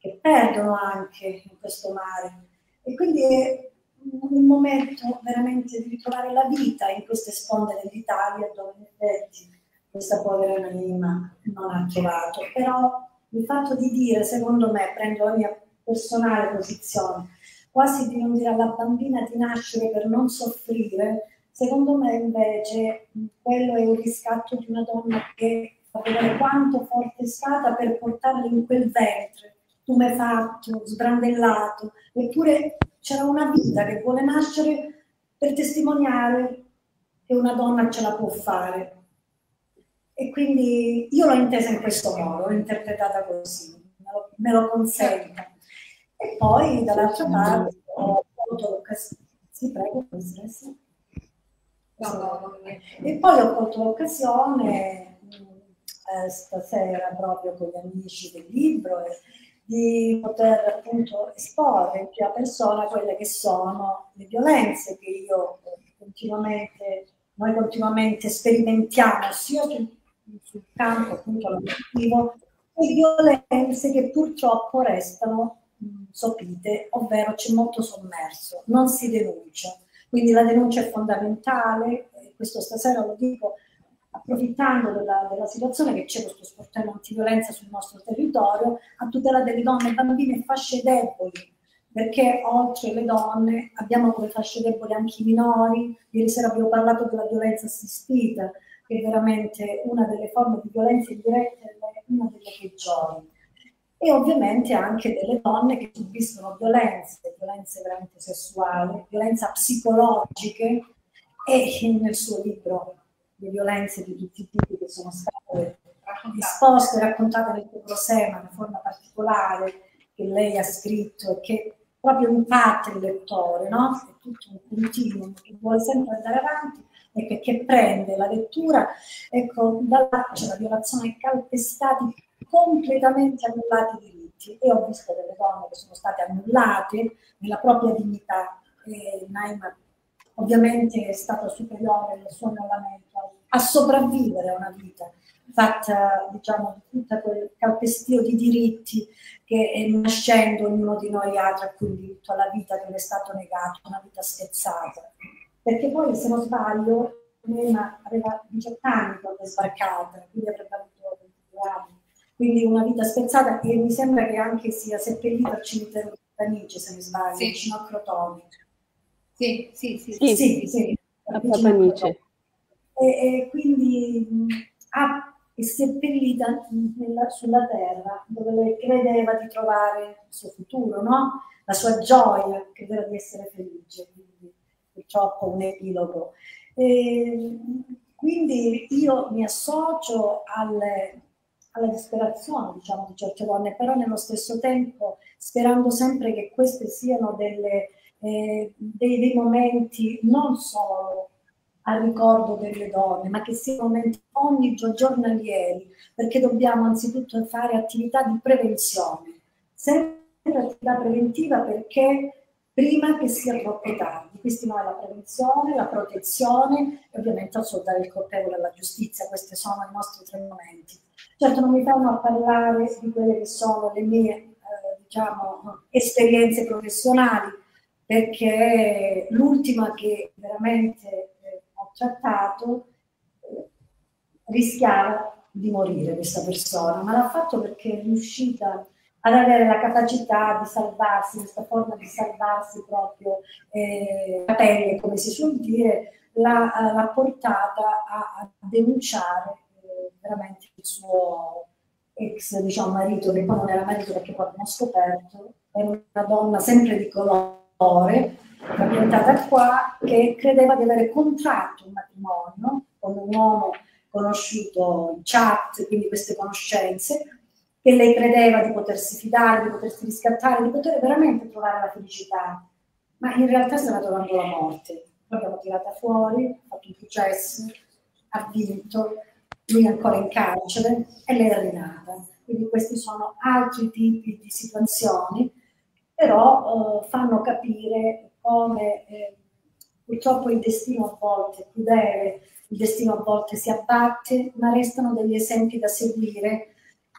che perdono anche in questo mare. E quindi è un momento veramente di ritrovare la vita in queste sponde dell'Italia, dove in effetti questa povera Naima non ha trovato. Però il fatto di dire, secondo me, prendo la mia personale posizione, quasi di non dire alla bambina di nascere per non soffrire, secondo me invece quello è un riscatto di una donna che fa vedere quanto forte è stata per portarla in quel ventre, tumefatto, sbrandellato, eppure c'era una vita che vuole nascere per testimoniare che una donna ce la può fare. E quindi io l'ho intesa in questo modo, l'ho interpretata così, me lo consenta. E poi dall'altra parte ho colto l'occasione. Sì, prego, sì. E poi ho colto l'occasione stasera proprio con gli amici del libro di poter appunto esporre in prima persona quelle che sono le violenze che noi continuamente sperimentiamo sia sul campo appunto lavorativo, e violenze che purtroppo restano sopite, ovvero c'è molto sommerso, non si denuncia. Quindi la denuncia è fondamentale, questo stasera lo dico approfittando della situazione che c'è questo sportello antiviolenza sul nostro territorio, a tutela delle donne, bambine e fasce deboli, perché oltre alle donne abbiamo come fasce deboli anche i minori. Ieri sera abbiamo parlato della violenza assistita, che è veramente una delle forme di violenza indiretta, una delle peggiori. E ovviamente anche delle donne che subiscono violenze veramente sessuali, violenze psicologiche, e nel suo libro le violenze di tutti i tipi che sono state esposte e raccontate nel Prosema, una forma particolare che lei ha scritto e che proprio impatta il lettore, no? È tutto un continuum che vuole sempre andare avanti e che prende la lettura, ecco, da là c'è la violazione, calpestati, completamente annullati i diritti. E ho visto delle donne che sono state annullate nella propria dignità. Naima ovviamente è stato superiore nel suo annullamento a sopravvivere a una vita fatta, diciamo, di tutto quel calpestio di diritti che nascendo ognuno di noi ha, tra cui il diritto alla vita che le è stato negato, una vita spezzata. Perché poi, se non sbaglio, Naima aveva 18 anni quando è sbarcata, quindi avrebbe avuto 22 anni. Quindi una vita spezzata, e mi sembra che anche sia seppellita al cimitero di Panice, se non sbaglio, sì, vicino a Crotone. Sì,
a Panice.
E quindi è seppellita sulla terra dove lei credeva di trovare il suo futuro, no? La sua gioia, credeva di essere felice, quindi purtroppo un epilogo. Quindi io mi associo alla disperazione, diciamo, di certe donne, però nello stesso tempo sperando sempre che queste siano dei momenti non solo al ricordo delle donne, ma che siano momenti giornalieri, perché dobbiamo anzitutto fare attività di prevenzione, sempre attività preventiva, perché prima che sia troppo tardi. Questi noi la prevenzione, la protezione e ovviamente assoldare il colpevole alla giustizia. Questi sono i nostri 3 momenti. Certo non mi fermo a parlare di quelle che sono le mie diciamo, esperienze professionali, perché l'ultima che veramente ho trattato rischiava di morire questa persona, ma l'ha fatto perché è riuscita ad avere la capacità di salvarsi, questa forma di salvarsi proprio la pelle, come si suol dire, l'ha portata a denunciare veramente il suo ex, diciamo, marito, che poi non era marito perché poi abbiamo scoperto, era una donna sempre di colore, ambientata qua, che credeva di avere contratto un matrimonio con un uomo conosciuto in chat, quindi queste conoscenze, che lei credeva di potersi fidare, di potersi riscattare, di poter veramente trovare la felicità, ma in realtà stava trovando la morte. L'abbiamo tirata fuori, ha fatto un processo, ha vinto, lui è ancora in carcere e lei è rinata. Quindi questi sono altri tipi di situazioni, però fanno capire come purtroppo il destino a volte è crudele, il destino a volte si abbatte, ma restano degli esempi da seguire.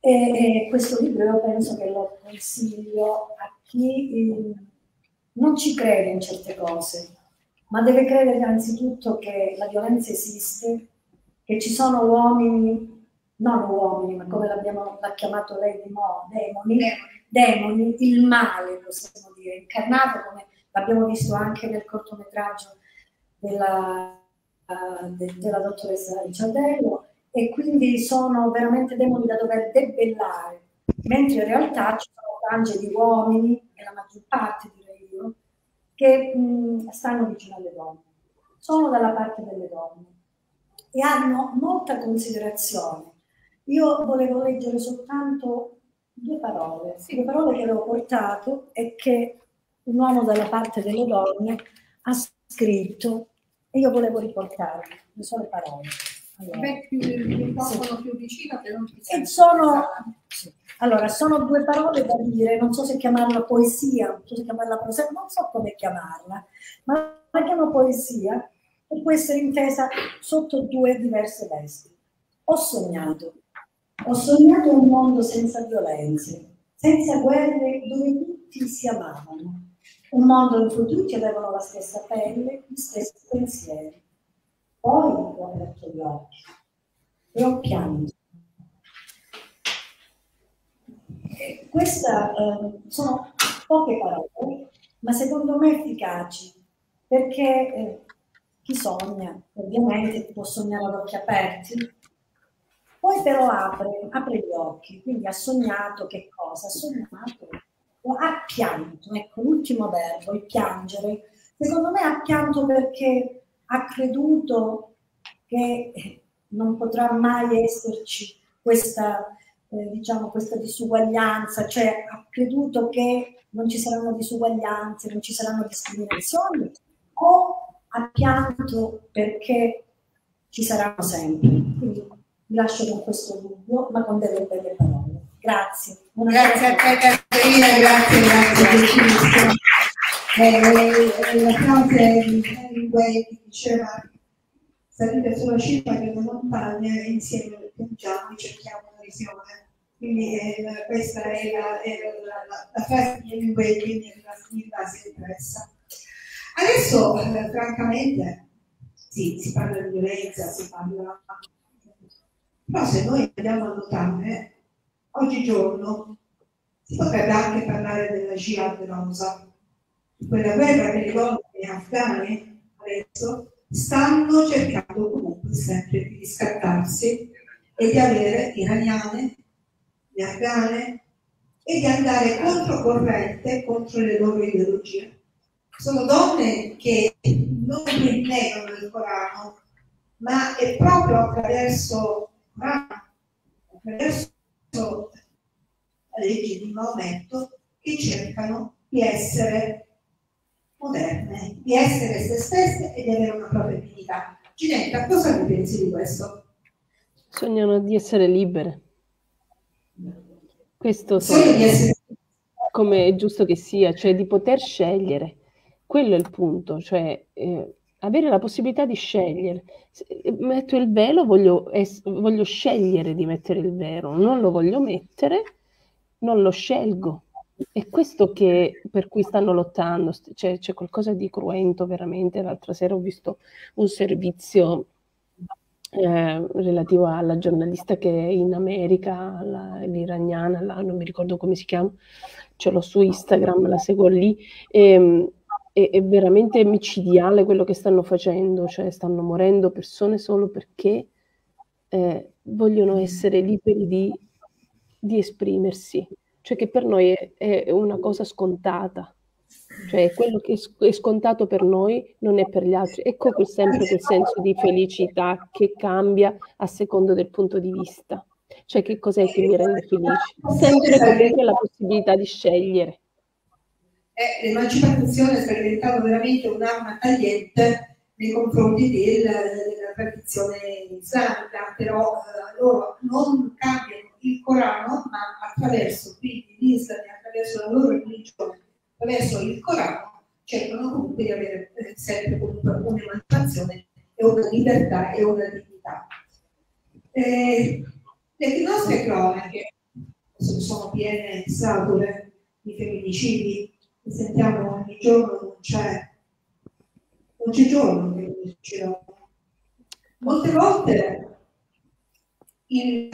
E questo libro io penso che lo consiglio a chi non ci crede in certe cose, ma deve credere innanzitutto che la violenza esiste, che ci sono uomini, non uomini, ma come l'ha chiamato lei di mo, demoni, il male, possiamo dire, incarnato, come l'abbiamo visto anche nel cortometraggio della dottoressa Ricciardello, e quindi sono veramente demoni da dover debellare, mentre in realtà ci sono frange di uomini, e la maggior parte direi io, che stanno vicino alle donne, sono dalla parte delle donne e hanno molta considerazione. Io volevo leggere soltanto due parole che avevo portato e che un uomo dalla parte delle donne ha scritto, e io volevo riportarle, le sole parole. Allora,
più vicino che non ti
e sono due parole da dire, non so se chiamarla poesia, non so se chiamarla prosa, non so come chiamarla, ma la chiamo poesia e può essere intesa sotto due diverse vesti. Ho sognato un mondo senza violenze, senza guerre, dove tutti si amavano, un mondo in cui tutti avevano la stessa pelle, gli stessi pensieri. Poi ho aperto gli occhi e ho pianto. Queste sono poche parole, ma secondo me efficaci, perché chi sogna, ovviamente può sognare ad occhi aperti, poi però apre gli occhi, quindi ha sognato che cosa? Ha sognato, ha pianto, ecco l'ultimo verbo, il piangere. Secondo me ha pianto perché ha creduto che non potrà mai esserci questa disuguaglianza, cioè ha creduto che non ci saranno disuguaglianze, non ci saranno discriminazioni, o ha pianto perché ci saranno sempre. Quindi vi lascio con questo dubbio, ma con delle belle parole. Grazie.
Grazie a te Caterina, grazie. La frase di Hemingway che diceva: salire sulla cima delle montagne e insieme le piangiamo e cerchiamo una visione. Quindi questa è la frase di Hemingway che mi rimase impressa. Adesso, francamente, sì, si parla di violenza, però se noi andiamo a notare, oggigiorno si potrebbe anche parlare della jihad rosa, quella guerra che le donne afghane adesso stanno cercando comunque sempre di riscattarsi e di avere iraniane, le afghane, e di andare controcorrente contro le loro ideologie. Sono donne che non negano il Corano, ma è proprio attraverso la legge di Maometto che cercano di essere moderne, di essere se stesse e di avere una propria dignità. Ginetta, cosa ne pensi di questo?
Sognano di essere libere. Questo come è giusto che sia, cioè di poter scegliere. Quello è il punto, cioè avere la possibilità di scegliere. Metto il velo, voglio scegliere di mettere il velo, non lo voglio mettere, non lo scelgo. È questo per cui stanno lottando, c'è qualcosa di cruento veramente. L'altra sera ho visto un servizio relativo alla giornalista che è in America, l'iraniana, non mi ricordo come si chiama, ce l'ho su Instagram, la seguo lì, è veramente micidiale quello che stanno facendo, cioè stanno morendo persone solo perché vogliono essere liberi di esprimersi, cioè che per noi è una cosa scontata, cioè quello che è scontato per noi non è per gli altri. Ecco sempre quel senso di felicità che cambia a secondo del punto di vista, cioè che cos'è che mi rende felice? Sempre comunque la possibilità di scegliere.
L'emancipazione sta diventando veramente un'arma tagliente nei confronti della tradizione islamica, però loro non cambiano il Corano, ma attraverso quindi l'Islam, attraverso la loro religione, attraverso il Corano, cercano comunque di avere sempre comunque un'emancipazione e una libertà e una dignità. Le nostre cronache sono piene sature di femminicidi, li sentiamo ogni giorno, non c'è giorno che non succeda. Molte volte il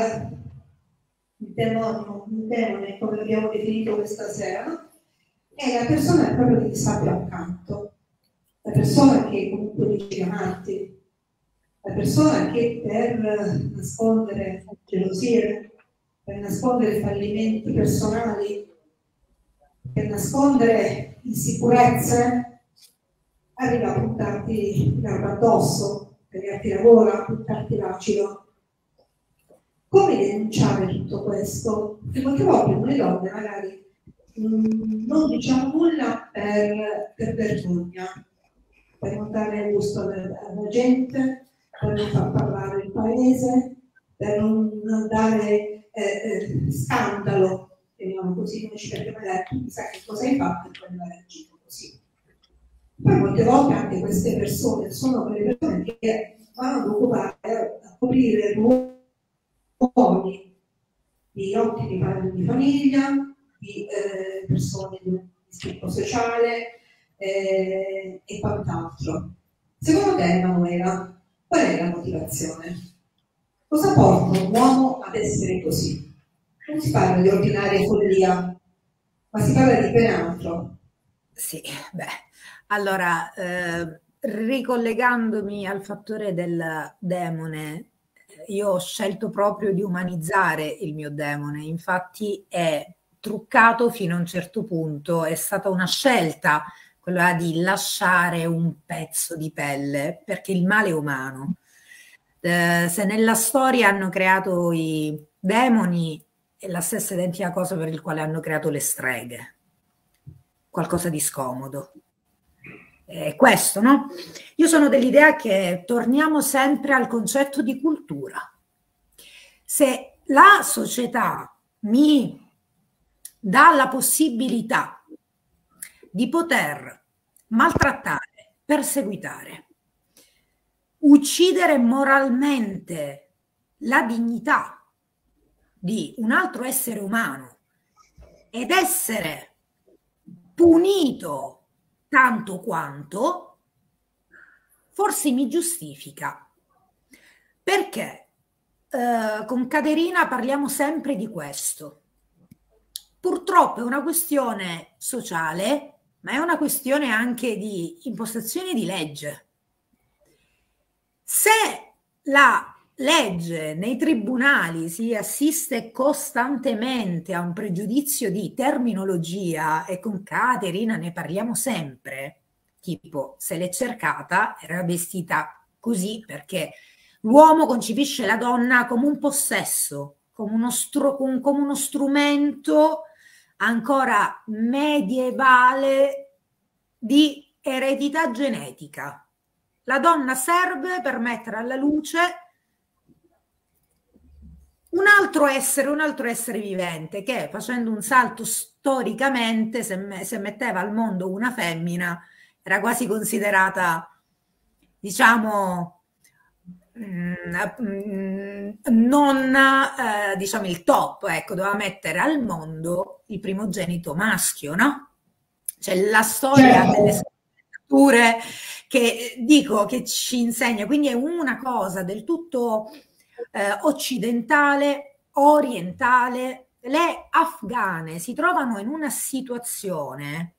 demone, come l'abbiamo definito questa sera, è la persona proprio che ti sta più accanto, la persona che comunque dice amanti, la persona che per nascondere gelosie, per nascondere fallimenti personali, per nascondere insicurezze, arriva a buttarti l'erba addosso, tagliarti la gola, buttarti l'acido. Come denunciare tutto questo? Perché molte volte noi donne magari non diciamo nulla per vergogna, per non dare gusto alla gente, per non far parlare il paese, per non dare scandalo, chiamiamolo così, come ci piace detto, chissà che cosa hai fatto e poi non hai agito così. Poi molte volte anche queste persone sono quelle persone che vanno ad occupare, a coprire ruoli di ottimi padri di famiglia, di persone di spicco sociale e quant'altro. Secondo te, Emanuela, qual è la motivazione? Cosa porta un uomo ad essere così? Non si parla di ordinaria follia, ma si parla di ben altro.
Sì, beh, allora, ricollegandomi al fattore del demone, io ho scelto proprio di umanizzare il mio demone, infatti è truccato fino a un certo punto, è stata una scelta quella di lasciare un pezzo di pelle, perché il male è umano. Se nella storia hanno creato i demoni, è la stessa identica cosa per il quale hanno creato le streghe, qualcosa di scomodo. Questo, no? Io sono dell'idea che torniamo sempre al concetto di cultura. Se la società mi dà la possibilità di poter maltrattare, perseguitare, uccidere moralmente la dignità di un altro essere umano ed essere punito tanto quanto, forse mi giustifica. Perché con Caterina parliamo sempre di questo. Purtroppo è una questione sociale, ma è una questione anche di impostazione di legge. Se la legge nei tribunali si assiste costantemente a un pregiudizio di terminologia, e con Caterina ne parliamo sempre, tipo se l'è cercata era vestita così perché l'uomo concepisce la donna come un possesso, come uno strumento ancora medievale di eredità genetica. La donna serve per mettere alla luce un altro essere vivente che, facendo un salto storicamente, se metteva al mondo una femmina, era quasi considerata, diciamo, non diciamo il top, ecco, doveva mettere al mondo il primogenito maschio, no? C'è la storia delle sfaccettature che dico che ci insegna, quindi è una cosa del tutto occidentale, orientale. Le afghane si trovano in una situazione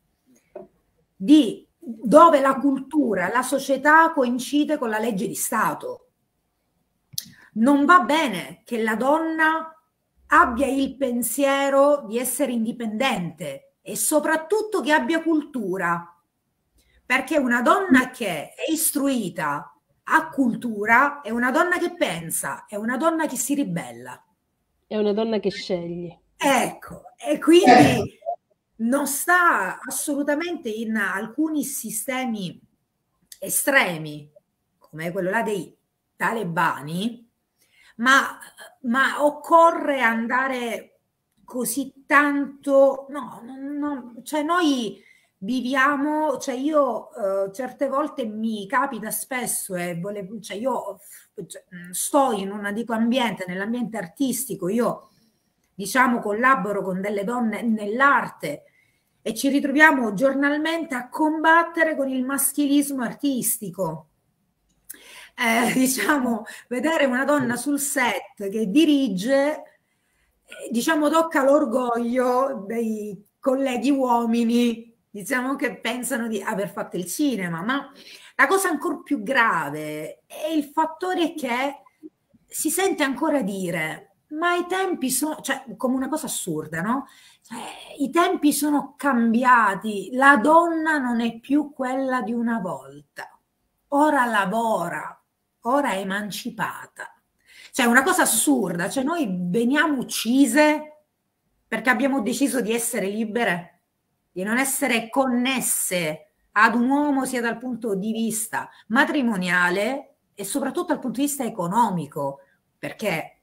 dove la cultura, la società coincide con la legge di Stato. Non va bene che la donna abbia il pensiero di essere indipendente e soprattutto che abbia cultura, perché una donna che è istruita, ha cultura, è una donna che pensa, è una donna che si ribella.
È una donna che sceglie.
Ecco, e quindi non sta assolutamente in alcuni sistemi estremi, come quello là dei talebani, ma occorre andare così tanto, no, cioè noi viviamo, cioè io certe volte mi capita spesso io sto in un, dico ambiente, nell'ambiente artistico, io diciamo, collaboro con delle donne nell'arte e ci ritroviamo giornalmente a combattere con il maschilismo artistico. Diciamo, vedere una donna sul set che dirige, diciamo, tocca l'orgoglio dei colleghi uomini, diciamo, che pensano di aver fatto il cinema, ma la cosa ancora più grave è il fattore che si sente ancora dire, ma i tempi sono, cioè, come una cosa assurda, no? Cioè, i tempi sono cambiati, la donna non è più quella di una volta, ora lavora, ora è emancipata. Cioè, una cosa assurda, cioè noi veniamo uccise perché abbiamo deciso di essere libere, di non essere connesse ad un uomo sia dal punto di vista matrimoniale e soprattutto dal punto di vista economico, perché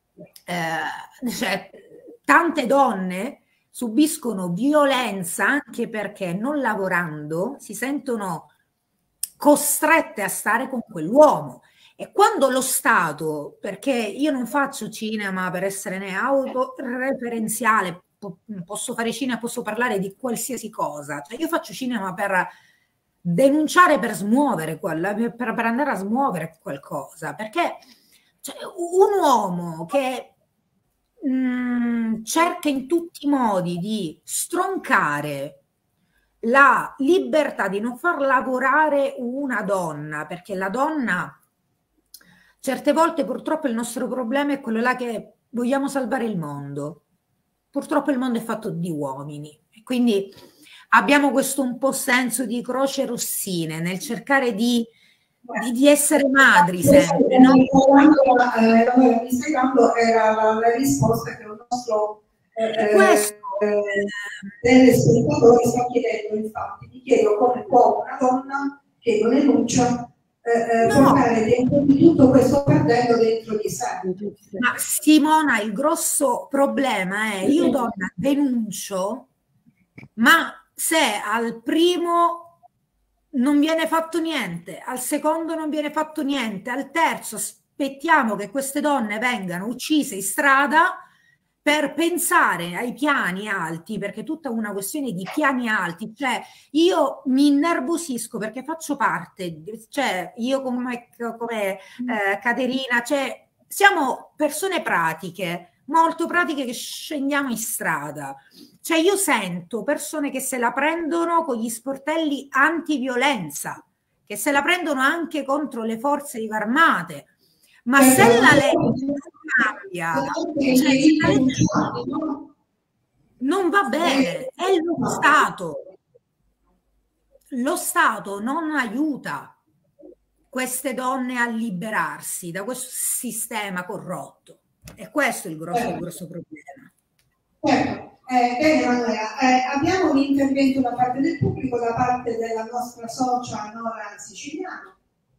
cioè, tante donne subiscono violenza anche perché non lavorando si sentono costrette a stare con quell'uomo. E quando lo Stato, perché io non faccio cinema per essere né autoreferenziale, posso fare cinema, posso parlare di qualsiasi cosa, cioè io faccio cinema per denunciare, per smuovere per andare a smuovere qualcosa, perché cioè, un uomo che cerca in tutti i modi di stroncare la libertà di non far lavorare una donna, perché la donna certe volte purtroppo il nostro problema è quello là che vogliamo salvare il mondo. Purtroppo il mondo è fatto di uomini, quindi abbiamo questo un po' senso di croce rossine nel cercare di essere madri sempre, no?
Mi spiegando era la risposta che il nostro telespettatore sta chiedendo, infatti mi chiedo come può una donna che non enuncia portare dentro di tutto questo perdendo dentro di sé.
Ma Simona, il grosso problema è io donna denuncio, ma se al primo non viene fatto niente, al secondo non viene fatto niente, al terzo aspettiamo che queste donne vengano uccise in strada per pensare ai piani alti, perché è tutta una questione di piani alti, cioè io mi innervosisco perché faccio parte, cioè io come Caterina, cioè siamo persone pratiche, molto pratiche che scendiamo in strada. Cioè io sento persone che se la prendono con gli sportelli antiviolenza, che se la prendono anche contro le forze armate, ma se la legge non cambia, cioè, non va bene, è lo Stato. Lo Stato non aiuta queste donne a liberarsi da questo sistema corrotto. E questo è il grosso problema.
Certo. Bene Manuela, abbiamo un intervento da parte del pubblico, da parte della nostra socia Nora Siciliano.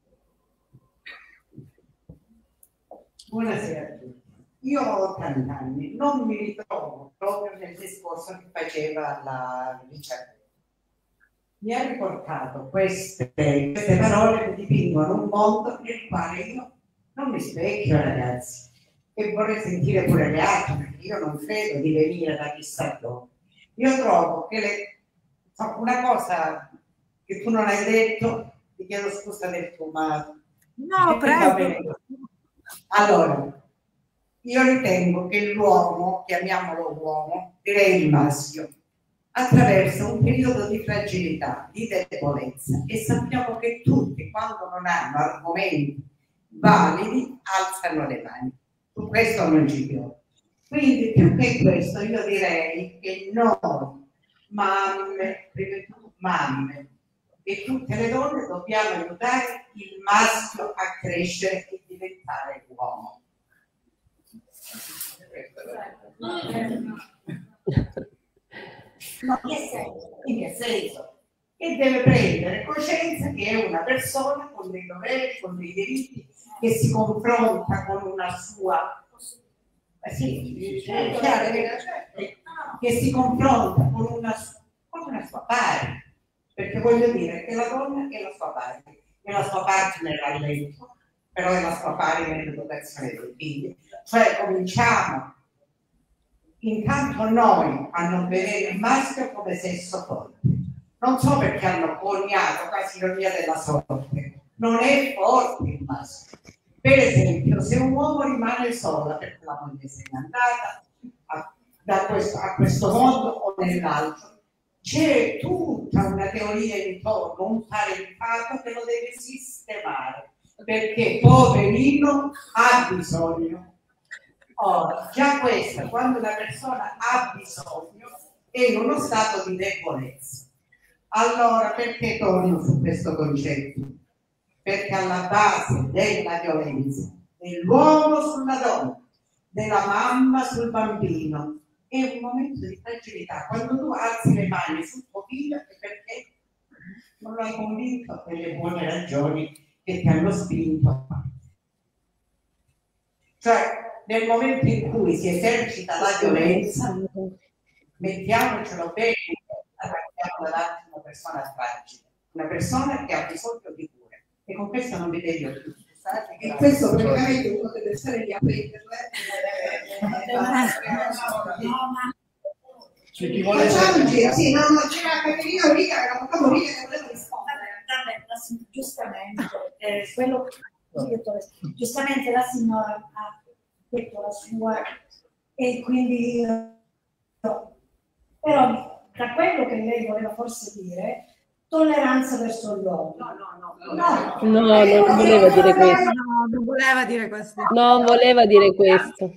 Buonasera a tutti. Io ho 80 anni, non mi ritrovo proprio nel discorso che faceva la Ricciardo. Mi ha riportato queste parole che dipingono un mondo nel quale io non mi specchio, ragazzi, e vorrei sentire pure le altre, perché io non credo di venire da chissà dove. Io trovo che una cosa che tu non hai detto, ti chiedo scusa del tuo, ma
no, prego.
Allora, io ritengo che l'uomo, chiamiamolo uomo, direi il maschio, attraversa un periodo di fragilità, di debolezza, e sappiamo che tutti, quando non hanno argomenti validi, alzano le mani. Su questo non ci piove. Quindi, più che questo, io direi che noi, mamme, prima di tutto mamme, e tutte le donne dobbiamo aiutare il maschio a crescere e diventare uomo. Ma in che senso? Che deve prendere coscienza che è una persona con dei doveri, con dei diritti, che si confronta con una sua che si confronta con una sua pari, perché voglio dire che la donna è la sua pari, è la sua partner a letto, però è la sua pari nell'educazione dei figli. Cioè cominciamo intanto noi hanno vedere il maschio come sesso forte. Non so perché hanno coniato quasi ironia della sorte. Non è forte il maschio. Per esempio, se un uomo rimane solo perché la moglie se n'è andata a questo mondo o nell'altro, c'è tutta una teoria intorno, un parentato che lo deve sistemare, perché poverino ha bisogno. Ora, già questa, quando una persona ha bisogno, è in uno stato di debolezza. Allora, perché torno su questo concetto? Perché alla base della violenza dell'uomo sulla donna, della mamma sul bambino, è un momento di fragilità. Quando tu alzi le mani sul tuo figlio è perché non l'hai convinto per le buone ragioni che ti hanno spinto. Cioè, nel momento in cui si esercita la violenza, mettiamocelo bene, abbiamo davanti una persona fragile, una persona che ha bisogno di cure. E con questo non vi devo più.
E questo praticamente uno deve stare lì a prenderle. Facciamo un giro, sì, no, c'era Caterina Rica, che era molto morire, che voleva rispondere.
Giustamente, quello giustamente la signora ha detto la sua e quindi però da quello che lei voleva forse dire, tolleranza verso l'uomo.
No, non voleva dire questo.
No, non voleva dire questo.
Non voleva dire questo.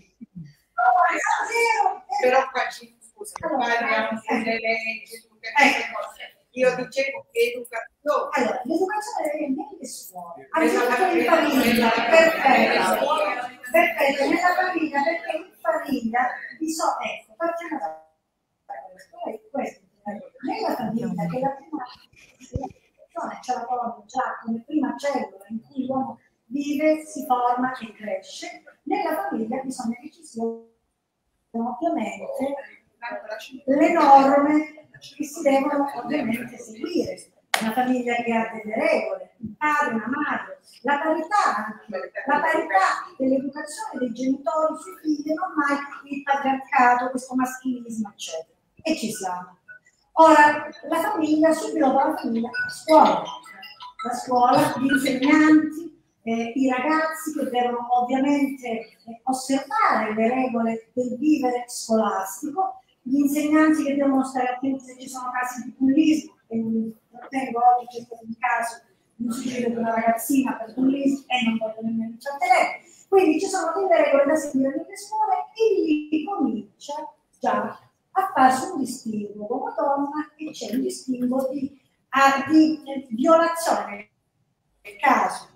Però qua parliamo delle leggi, tutte queste cose. Io dicevo che educazione.
Allora, l'educazione deve nelle scuole, anche in famiglia, perfetto, nella famiglia, perché in famiglia bisogna, ecco, partiamo da questo, nella famiglia, che è la prima persona, c'è la parola già come prima cellula in cui l'uomo vive, si forma e cresce, nella famiglia bisogna che ci siano ovviamente le norme che si devono ovviamente seguire. Una famiglia che ha delle regole, un padre, una madre, la parità dell'educazione dei genitori sui figli, non mai il patriarcato, questo maschilismo, eccetera. E ci siamo. Ora, la famiglia, subito dopo la famiglia, la scuola, gli insegnanti, i ragazzi che devono ovviamente osservare le regole del vivere scolastico, gli insegnanti che devono stare attenti se ci sono casi di bullismo, e tengo oggi c'è stato un caso di un suicidio di una ragazzina per bullismo e non voglio nemmeno intrattenere. Quindi ci sono delle regole da seguire nelle scuole e lì comincia già a farsi un distinguo uomo-donna e c'è un distinguo di violazione nel caso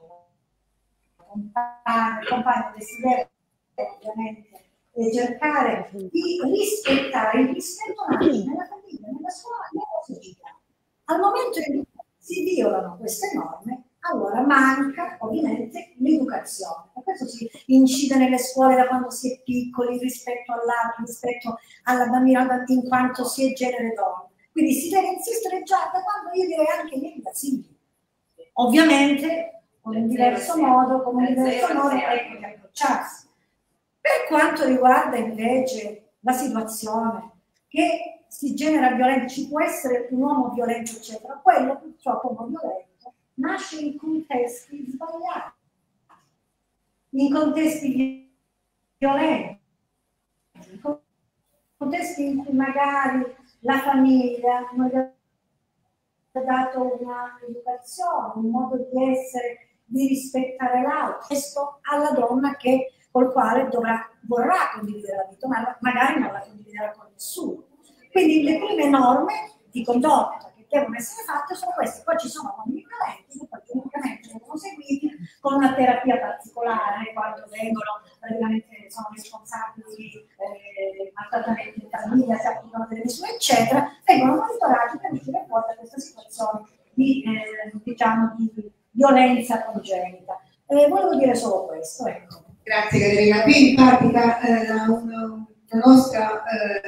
compagno desiderio ovviamente e cercare di rispettare il rispetto nella famiglia, nella scuola, nella società. Al momento in cui si violano queste norme, allora manca ovviamente l'educazione. Per questo si incide nelle scuole da quando si è piccoli rispetto all'altro, rispetto alla bambina in quanto si è genere donna. Quindi si deve insistere già da quando, io direi anche negli asili. Ovviamente con un diverso modo, ecco, di approcciarsi. Per quanto riguarda invece la situazione che si genera violenza, ci può essere un uomo violento, eccetera, quello purtroppo uomo violento nasce in contesti sbagliati, in contesti violenti, in contesti in cui magari la famiglia non gli ha dato una educazione, un modo di essere, di rispettare l'altro, questo alla donna col quale vorrà condividere la vita, ma magari non la condividerà con nessuno. Quindi le prime norme di condotta che devono essere fatte sono queste. Poi ci sono uomini violenti che poi teoricamente vengono seguiti con una terapia particolare quando vengono praticamente sono responsabili di maltrattamenti in famiglia, si applicano delle misure, eccetera, vengono monitorati per uscire fuori da questa situazione di violenza congenita. Volevo dire solo questo, ecco.
Grazie Caterina. Qui in pratica la nostra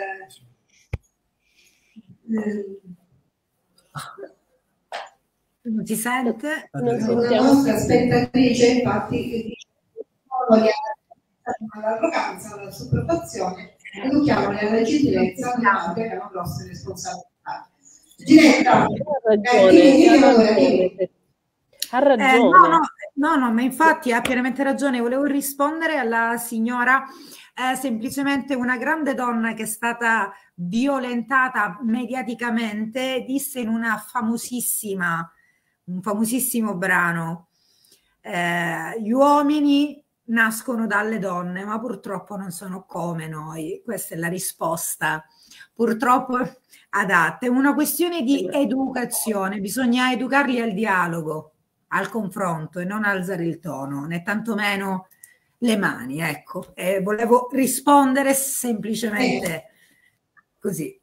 non si sente?
la nostra spettatrice infatti dice all'arroganza, alla sopraffazione educhiamo nella gentilezza, nella che abbiamo grosse responsabilità. Ginetta,
ha ragione.
No, ma infatti ha pienamente ragione. Volevo rispondere alla signora, semplicemente una grande donna che è stata violentata mediaticamente disse in un famosissimo brano, gli uomini nascono dalle donne, ma purtroppo non sono come noi. Questa è la risposta, purtroppo adatta. È una questione di educazione, bisogna educarli al dialogo, al confronto e non alzare il tono, né tantomeno le mani, ecco. Volevo rispondere semplicemente così.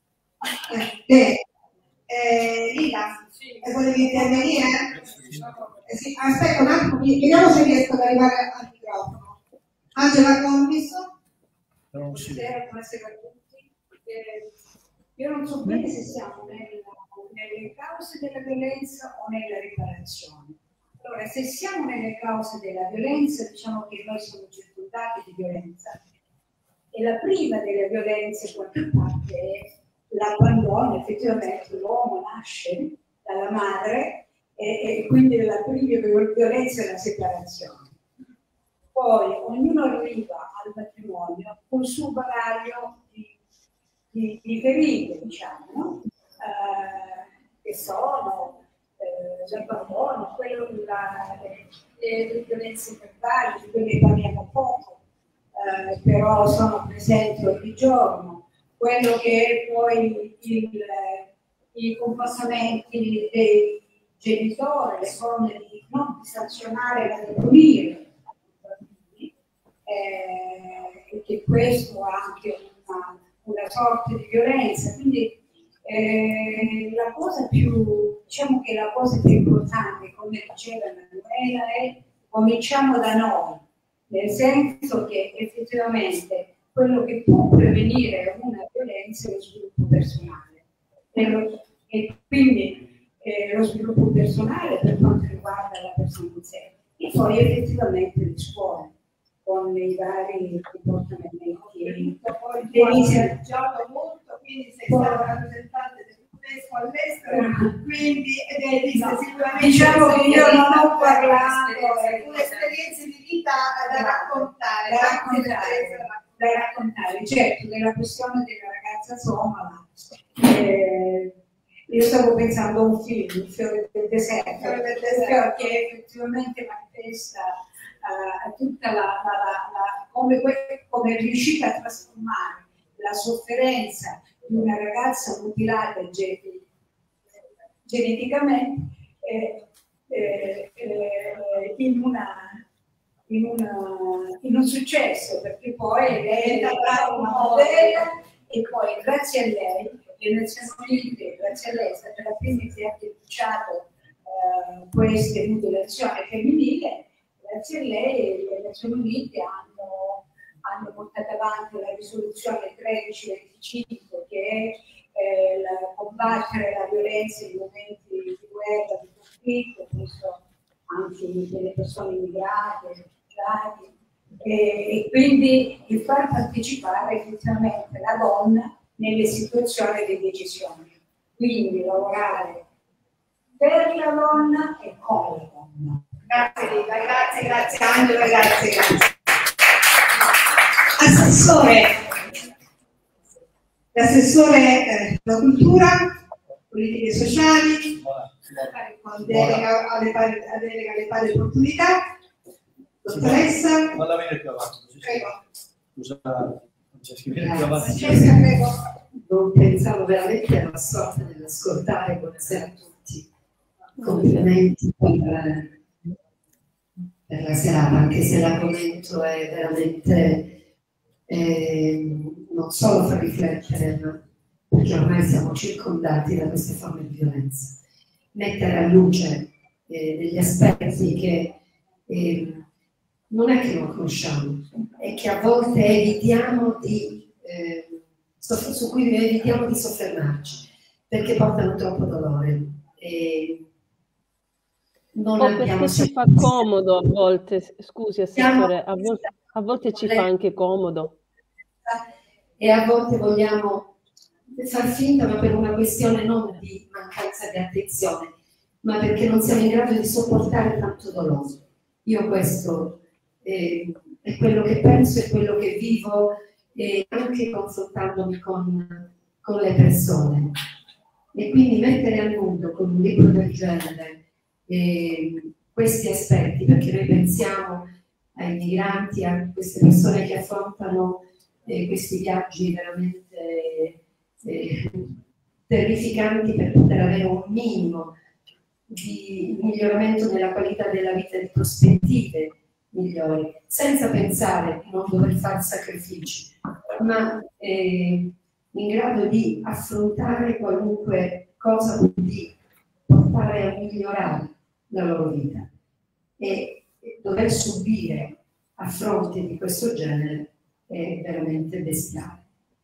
Lila, volevi intervenire? Sì, aspetta un attimo, vediamo se riesco ad arrivare al microfono. Angela Commisso?
Buonasera a tutti. Io non so bene se siamo nelle cause della violenza o nella riparazione. Allora, se siamo nelle cause della violenza, diciamo che noi siamo circondati di violenza. E la prima delle violenze, in qualche parte, è l'abbandono. Effettivamente l'uomo nasce dalla madre e quindi la prima violenza è la separazione. Poi ognuno arriva al matrimonio col suo bagaglio di ferite, diciamo, no? Che sono l'abbandono, le violenze verbali, di quelle parliamo poco, però sono presenti ogni giorno. Quello che è poi i comportamenti dei genitori, le forme di non di sanzionare ma di punire i bambini, e che questo ha anche una sorta di violenza. Quindi la cosa più, diciamo che la cosa più importante, come diceva Emanuela, è cominciamo da noi, nel senso che effettivamente quello che può prevenire una violenza è lo sviluppo personale. E quindi lo sviluppo personale per quanto riguarda la persona in sé, e poi effettivamente le scuole con i vari comportamenti. Poi devi viaggiato molto, quindi sei stata rappresentante del testo all'estero, quindi sicuramente diciamo che io non ho parlato un'esperienza di vita da raccontare, da raccontare, certo, della questione della ragazza somala. Io stavo pensando a un film, Il fiore del deserto, che effettivamente manifesta tutta come è riuscita a trasformare la sofferenza di una ragazza mutilata geneticamente in un successo, perché poi lei è diventata una modella e poi grazie a lei le Nazioni Unite, grazie a lei è stata la prima che ha denunciato queste mutilazioni femminili. Grazie a lei le Nazioni Unite hanno portato avanti la risoluzione 1325, che è combattere la violenza in momenti di guerra, di conflitto, questo anche delle persone immigrate, rifugiati, e quindi di far partecipare effettivamente la donna nelle situazioni di decisione. Quindi lavorare per la donna e con la donna.
Grazie Liva, grazie Angela, grazie. L'assessore della cultura, politiche sociali, con delega alle pari opportunità, dottoressa.
Vado a venire più avanti.
Prego.
Scusa, Francesca, vieni più avanti.
Francesca, prego.
Non pensavo veramente alla sorte dell'ascoltare. Buonasera a tutti. Complimenti per la serata, anche se l'argomento è veramente non solo fa riflettere, ma perché ormai siamo circondati da queste forme di violenza. Mettere a luce degli aspetti che non è che non conosciamo, è che a volte evitiamo su cui evitiamo di soffermarci, perché portano troppo dolore.
Perché ci fa comodo a volte, scusi assessore, a volte ci fa anche comodo.
e a volte vogliamo far finta, ma per una questione non di mancanza di attenzione, ma perché non siamo in grado di sopportare tanto dolore. Io questo è quello che penso, è quello che vivo, anche confrontandomi con le persone. E quindi mettere al mondo con un libro del genere questi aspetti, perché noi pensiamo ai migranti, a queste persone che affrontano questi viaggi veramente terrificanti per poter avere un minimo di miglioramento nella qualità della vita e di prospettive migliori, senza pensare di non dover fare sacrifici, ma in grado di affrontare qualunque cosa vuol dire portare a migliorare la loro vita. E dover subire a fronte di questo genere è veramente bestiale.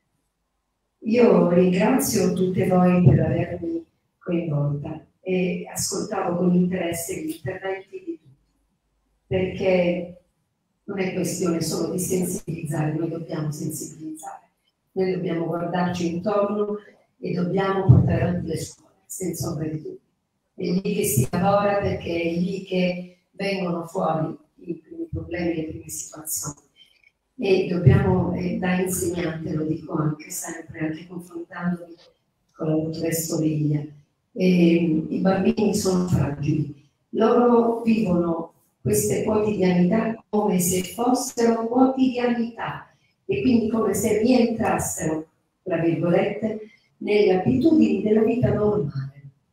Io ringrazio tutte voi per avermi coinvolta e ascoltavo con interesse gli interventi di tutti, perché non è questione solo di sensibilizzare, noi dobbiamo sensibilizzare, noi dobbiamo guardarci intorno e dobbiamo portare avanti le scuole, senza ombra di dubbio. È lì che si lavora, perché è lì che vengono fuori i primi problemi, le prime situazioni. E dobbiamo, da insegnante lo dico anche sempre, anche confrontandomi con la dottoressa Origlia, i bambini sono fragili, loro vivono queste quotidianità come se fossero quotidianità e quindi come se rientrassero, tra virgolette, nelle abitudini della vita normale.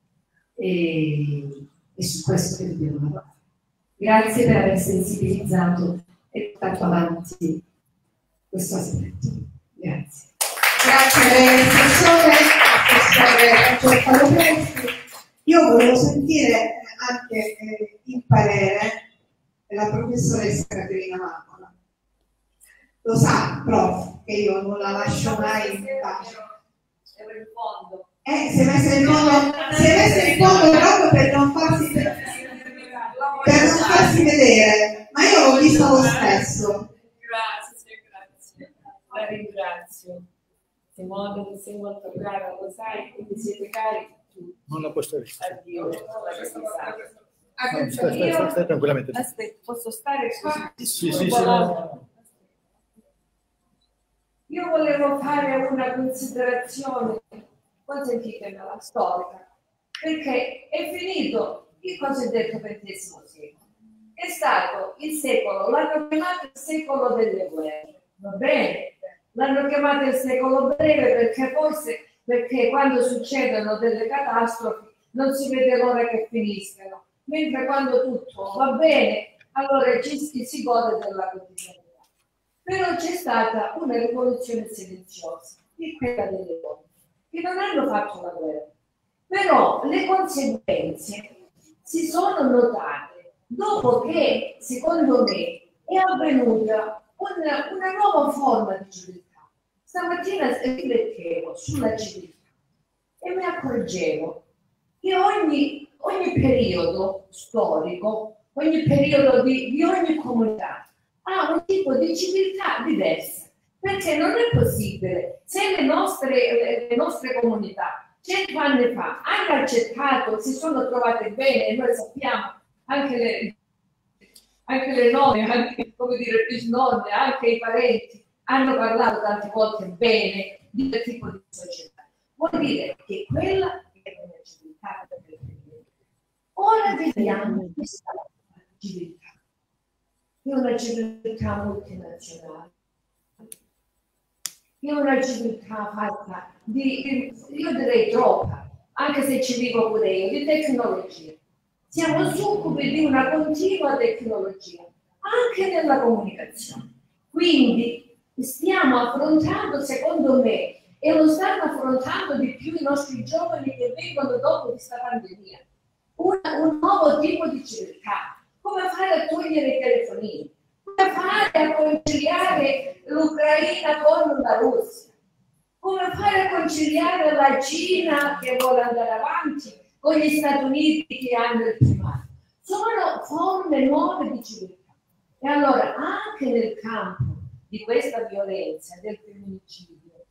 E su questo che dobbiamo lavorare. Grazie per aver sensibilizzato e portato avanti questo aspetto. Grazie.
Grazie professore. Io volevo sentire anche il parere della professoressa Caterina Mammola. Lo sa, prof, che io non la lascio mai in pace. Si è messa in fondo proprio per non farsi vedere, ma io l'ho visto lo stesso.
Grazie, la ringrazio. Simone, mi sei molto cara, lo sai, quindi siete cari tutti.
Non la posso stare.
Addio.
Stai tranquillamente.
Aspetta, posso stare così?
Sì.
Io volevo fare una considerazione, consentitemela, storica, perché è finito il cosiddetto XX secolo. È stato il secolo, l'hanno chiamato il secolo delle guerre, va bene? L'hanno chiamato il secolo breve perché quando succedono delle catastrofi non si vede l'ora che finiscano, mentre quando tutto va bene, allora si gode della quotidianità. Però c'è stata una rivoluzione silenziosa, che è quella delle donne, che non hanno fatto la guerra. Però le conseguenze si sono notate dopo che, secondo me, è avvenuta una nuova forma di civiltà. Stamattina riflettevo sulla civiltà e mi accorgevo che ogni periodo storico, ogni periodo di ogni comunità ha un tipo di civiltà diversa, perché non è possibile, se le nostre comunità 100 anni fa hanno accettato, si sono trovate bene, e noi sappiamo anche le nonne, anche come dire bisnonne, anche i parenti hanno parlato tante volte bene di quel tipo di società. Vuol dire che quella è una civiltà per il periodo. Ora vediamo questa civiltà. È una civiltà multinazionale. È una civiltà fatta io direi troppa, anche se ci vivo pure io, di tecnologia. Siamo succubi di una continua tecnologia, anche nella comunicazione. Quindi stiamo affrontando, secondo me, e lo stanno affrontando di più i nostri giovani che vengono dopo questa pandemia, un nuovo tipo di civiltà. Come fare a togliere i telefonini? Come fare a conciliare l'Ucraina con la Russia? Come fare a conciliare la Cina che vuole andare avanti con gli Stati Uniti che hanno il primato? Sono forme nuove di civiltà. E allora anche nel campo di questa violenza, del femminicidio,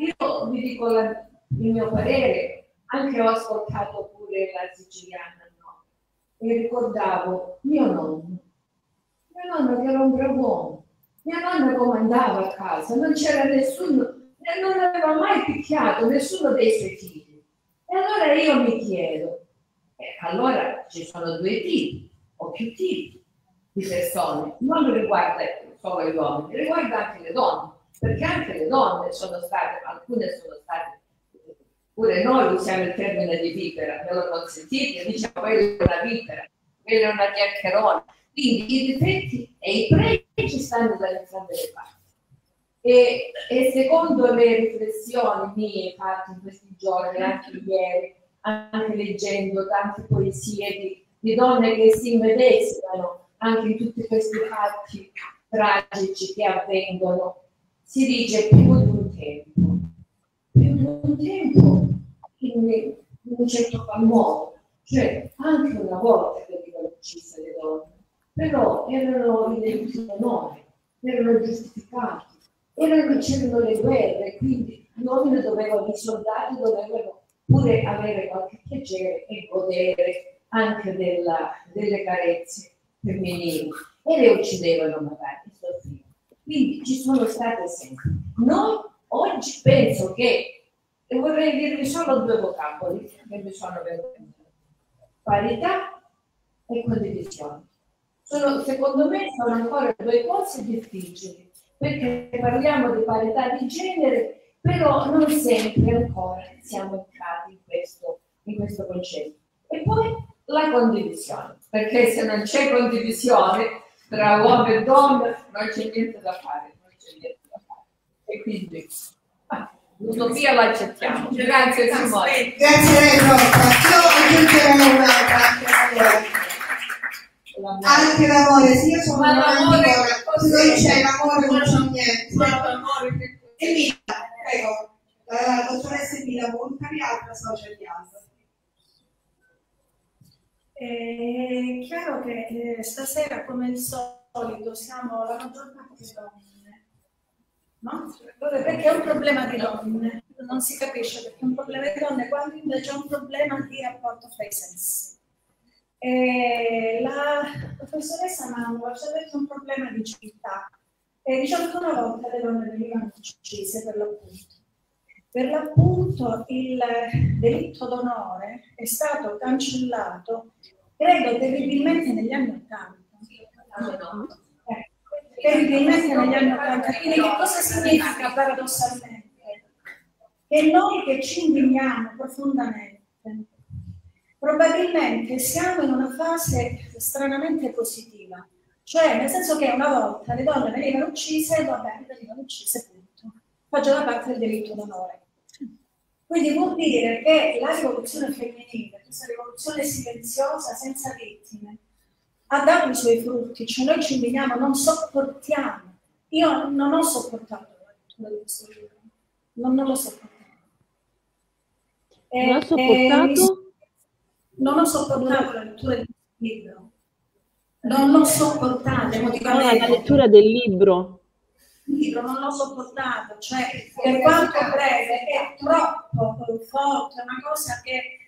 io vi dico il mio parere, anche ho ascoltato pure la siciliana, no? E ricordavo mio nonno che era un bravone, mia nonna comandava a casa, non c'era nessuno, non aveva mai picchiato nessuno dei suoi figli. E allora io mi chiedo, allora ci sono due tipi o più tipi di persone, non riguarda solo gli uomini, riguarda anche le donne, perché anche le donne sono state, alcune sono state, pure noi usiamo il termine di vipera, me lo consentite, diciamo quella è una vipera, quella è una chiacchierona, quindi i difetti e i pregi stanno dalle entrambe le parti. E secondo le riflessioni mie fatte in questi giorni, anche ieri, anche leggendo tante poesie di donne che si immedesimano anche in tutti questi fatti tragici che avvengono, si dice più di un tempo in un certo qual modo, cioè anche una volta che venivano uccise le donne, però erano i delitti d'onore, erano giustificati, c'erano le guerre, quindi gli uomini dovevano, i soldati dovevano pure avere qualche piacere e godere anche delle carezze femminili e le uccidevano magari, soffrivano. Quindi ci sono state sempre. Noi oggi penso che, e vorrei dirvi solo due vocaboli che mi sono venuti: parità e condivisione. Secondo me sono ancora due cose difficili, perché parliamo di parità di genere, però non sempre ancora siamo entrati in questo concetto. E poi la condivisione, perché se non c'è condivisione tra uomo e donna non c'è niente da fare, E quindi l'utopia la accettiamo. Grazie Simone.
Grazie a lei, Rosa. Io aggiungerei un'altra. Anche l'amore, sì, io sono l'amore, se non c'è l'amore non c'è niente. Emilia, prego, la dottoressa Emilia, volontariato, social media.
È chiaro che stasera, come al solito, siamo la maggior parte di donne, no? Perché è un problema di donne, non si capisce perché è un problema di donne, quando invece è un problema di rapporto fra i sessi. La professoressa Mangua ci ha detto un problema di civiltà. Diciamo che una volta le donne venivano uccise per l'appunto. Per l'appunto il delitto d'onore è stato cancellato, credo, terribilmente negli anni '80. Terribilmente negli anni '80. Quindi che cosa significa paradossalmente? Che noi che ci indigniamo profondamente, probabilmente siamo in una fase stranamente positiva, cioè nel senso che una volta le donne venivano uccise e venivano uccise punto. Faccio la parte del diritto d'onore. Quindi vuol dire che la rivoluzione femminile, questa rivoluzione silenziosa, senza vittime, ha dato i suoi frutti, cioè noi ci indigniamo, non sopportiamo. Io non ho sopportato la lettura di questo libro, non l'ho sopportato.
Non ho sopportato?
Non ho sopportato la lettura di questo libro. Non l'ho sopportato emotivamente.
La lettura del libro.
Il libro non l'ho sopportato, cioè per quanto breve è troppo forte, è una cosa che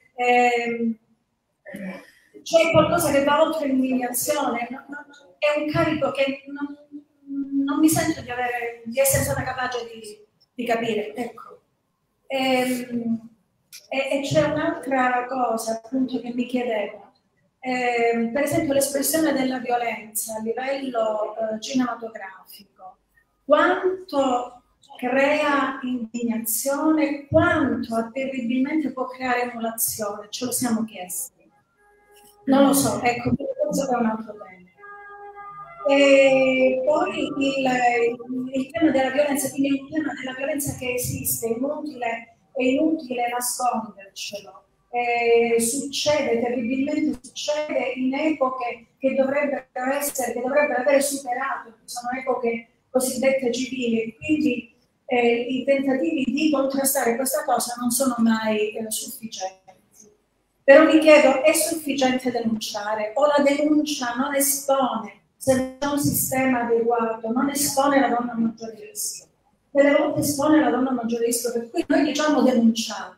c'è qualcosa che va oltre l'indignazione, è un carico che non mi sento di essere stata capace di capire. Ecco. E c'è un'altra cosa appunto che mi chiedevo, per esempio l'espressione della violenza a livello cinematografico, quanto crea indignazione, quanto terribilmente può creare emulazione, ce lo siamo chiesti. Non lo so, ecco, questo è un altro tema. E poi il tema della violenza, quindi il tema della violenza che esiste, è inutile nascondercelo. Succede, terribilmente succede in epoche che dovrebbero aver superato, sono epoche cosiddette civili, quindi i tentativi di contrastare questa cosa non sono mai sufficienti. Però mi chiedo, è sufficiente denunciare o la denuncia non espone, se non c'è un sistema adeguato, non espone la donna a maggior rischio?
delle volte espone la donna maggiore rischio, per cui noi diciamo denunciamo,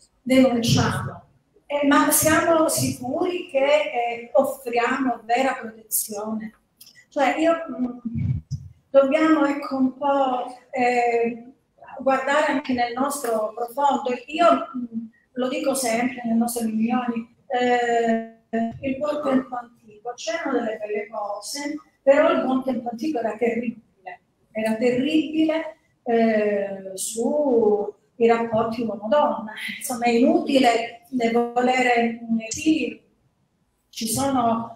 ma siamo sicuri che offriamo vera protezione? Cioè dobbiamo ecco un po' guardare anche nel nostro profondo. Io lo dico sempre nelle nostre riunioni, il buon tempo antico, c'erano delle belle cose, però il buon tempo antico era terribile sui rapporti uomo-donna. Insomma, è inutile volere, sì, ci sono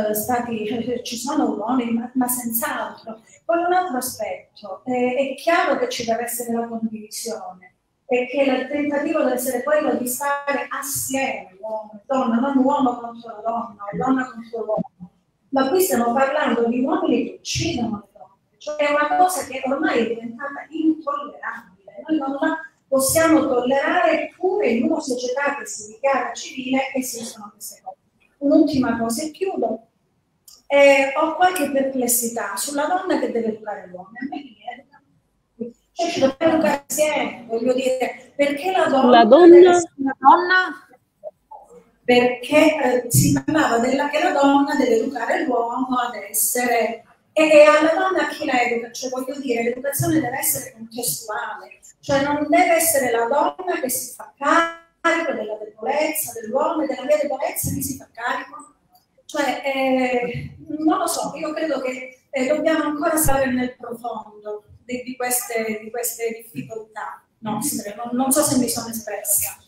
uomini, ma senz'altro. Poi un altro aspetto, è chiaro che ci deve essere la condivisione e che il tentativo deve essere quello di stare assieme, uomo e donna, non uomo contro la donna o donna contro l'uomo. Ma qui stiamo parlando di uomini che uccidono le donne, cioè è una cosa che ormai è diventata intollerabile. Noi non la possiamo tollerare, pure in una società che si dichiara civile esistono queste cose. Un'ultima cosa e chiudo. Ho qualche perplessità sulla donna che deve educare l'uomo. A me mi educa. Cioè ci dobbiamo educare assieme, voglio dire, perché la donna deve essere una donna. Perché si parlava che la donna deve educare l'uomo ad essere, e alla donna chi la educa? Cioè voglio dire, l'educazione deve essere contestuale, cioè non deve essere la donna che si fa carico della debolezza dell'uomo e della mia debolezza che si fa carico. Cioè, non lo so, io credo che dobbiamo ancora stare nel profondo di queste difficoltà nostre, non so se mi sono espressa.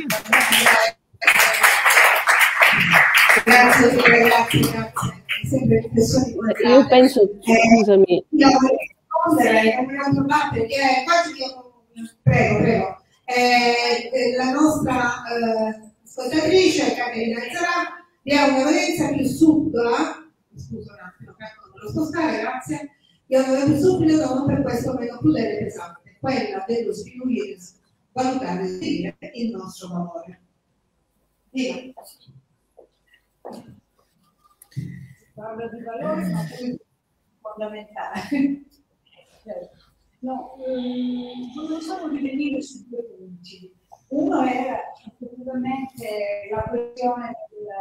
Grazie. Sempre riflessioni.
Io penso, scusami.
Io vorrei rispondere a un'altra parte che è prego. La nostra ascoltatrice Caterina Zarà vi ha una violenza più subdola, scusa un attimo, me lo spostare, grazie, vi ha una più subdola, non per questo meno crudele e pesante, quella dello sminuire, valutare e dire il nostro valore. Dica.
Parlo di valore, ma è fondamentale. No, non sono di venire su due punti. Uno è effettivamente la questione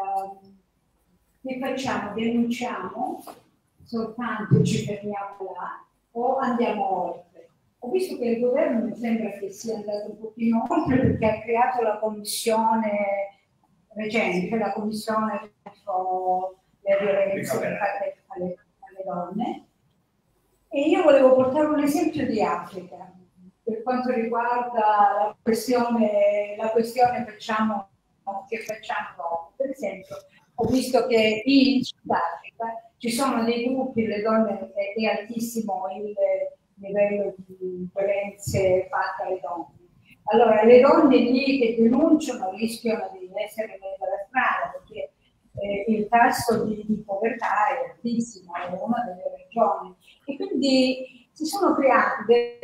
che facciamo, denunciamo, soltanto ci fermiamo là o andiamo oltre. Ho visto che il governo mi sembra che sia andato un pochino oltre perché ha creato la commissione recente, la commissione contro le violenze fatte alle donne. E io volevo portare un esempio di Africa per quanto riguarda la questione facciamo dopo. Per esempio, ho visto che in Sudafrica ci sono dei gruppi, le donne, è altissimo il livello di violenze fatte alle donne. Allora, le donne lì che denunciano rischiano di essere messe alla strada perché il tasso di povertà è altissimo, è una delle regioni. E quindi si sono creati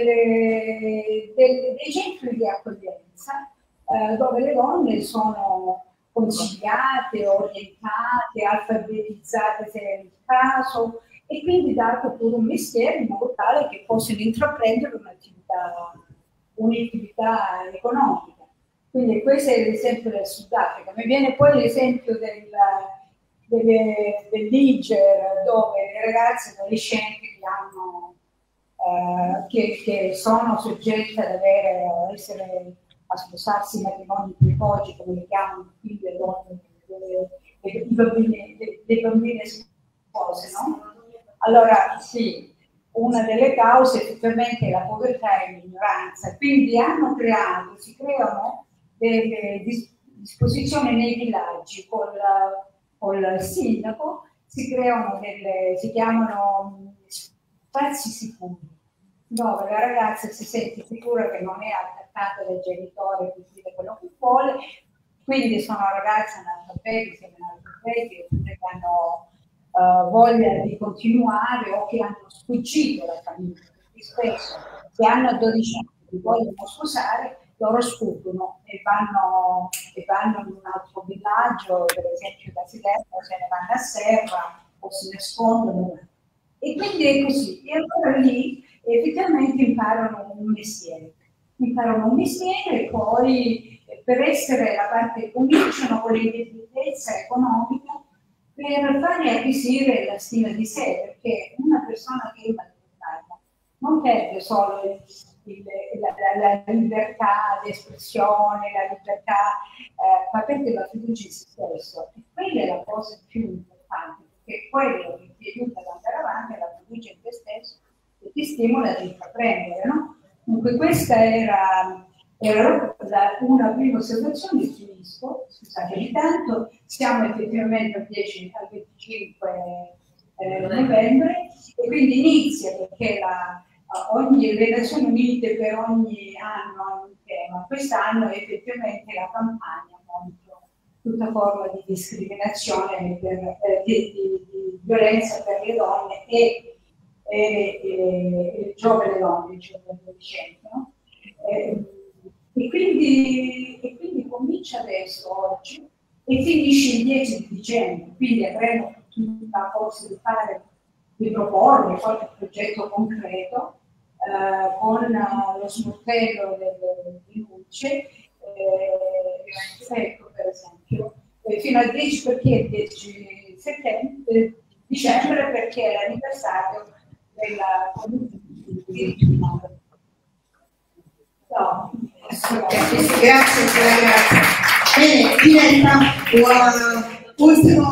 dei centri di accoglienza dove le donne sono consigliate, orientate, alfabetizzate se è il caso e quindi dato pure un mestiere in modo tale che possano intraprendere un'attività economica. Quindi questo è l'esempio del Sudafrica. Mi viene poi l'esempio del Niger, dove le ragazze adolescenti che sono soggette ad a sposarsi in matrimoni precoci, come li chiamano qui le donne, le bambine spose, no? Allora sì, una delle cause effettivamente è la povertà e l'ignoranza, quindi si creano delle disposizioni nei villaggi col sindaco, si chiamano spazi sicuri, dove la ragazza si sente sicura che non è attaccata dai genitori e decide quello che vuole, quindi sono ragazze analfabeti, oppure che hanno voglia di continuare o che hanno sfuggito la famiglia, perché spesso se hanno 12 anni e vogliono sposare, loro sfuggono e vanno in un altro villaggio, per esempio da Siderno, se ne vanno a Serra o si nascondono. E quindi è così. E allora lì
e effettivamente imparano un mestiere e poi per essere la parte cominciano con l'indebitezza economica per fargli acquisire la stima di sé, perché una persona che è maltrattata non perde solo la libertà di espressione, la libertà, ma perde la fiducia in se stesso. E quella è la cosa più importante, perché quello che ti aiuta ad andare avanti è la fiducia in te stesso e ti stimola ad intraprendere, no? Dunque questa era una prima osservazione, finisco, scusatemi tanto, siamo effettivamente al 25 novembre e quindi inizia perché le Nazioni Unite per ogni anno hanno un tema. Quest'anno è effettivamente la campagna contro tutta forma di discriminazione, di violenza per le donne e giovani donne, cioè adolescenti, no? E quindi comincia adesso, oggi, e finisce il 10 dicembre, quindi avremo tutta la forza di proporre qualche progetto concreto con lo sportello di luce, ecco per esempio, fino al 10, perché il 10 dicembre, perché è l'anniversario della Convenzione dei diritti umani. No.
Grazie. Bene, diventa ultimo.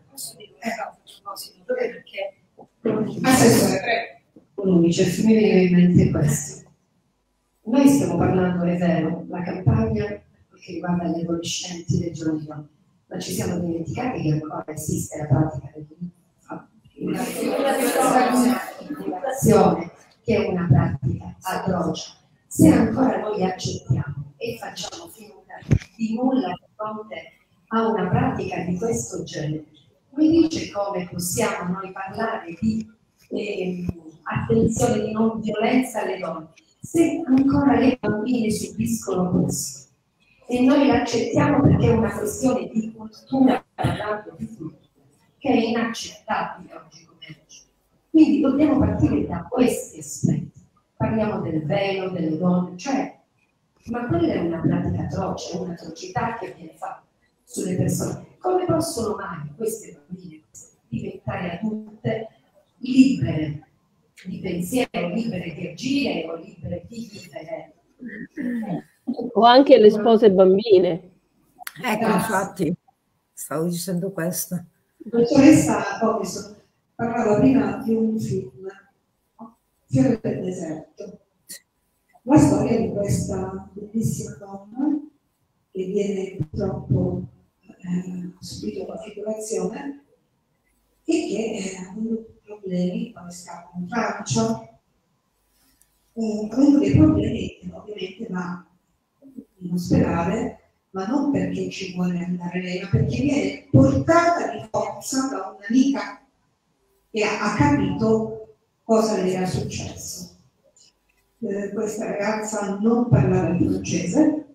Perché
Assessore, prego.
L'UNICEF mi viene in mente questo. Noi stiamo parlando, è vero, la campagna che riguarda gli adolescenti dei giovani donne, ma ci siamo dimenticati che ancora esiste la pratica dell'immigrazione, che è una pratica atroce. Se ancora noi accettiamo e facciamo finta di nulla di fronte a una pratica di questo genere, mi dice come possiamo noi parlare di attenzione, di non violenza alle donne, se ancora le bambine subiscono questo e noi l'accettiamo perché è una questione di cultura, parlando di cultura, che è inaccettabile oggi come oggi. Quindi dobbiamo partire da questi aspetti. Parliamo del velo, delle donne, cioè, ma quella è una pratica atroce, è un'atrocità che viene fatta sulle persone. Come possono mai queste bambine diventare adulte libere di pensiero, libere di agire o libere di vivere?
O anche le spose bambine.
Ecco, infatti, stavo dicendo questo.
Dottoressa Robinson parlava prima di un film, Fiore del deserto. La storia di questa bellissima donna che viene purtroppo subito una figurazione e che ha avuto problemi quando scappa in Francia, avendo dei problemi che ovviamente va in ospedale, ma non perché ci vuole andare lei, ma perché viene portata di forza da un'amica che ha capito cosa le era successo. Questa ragazza non parlava il francese,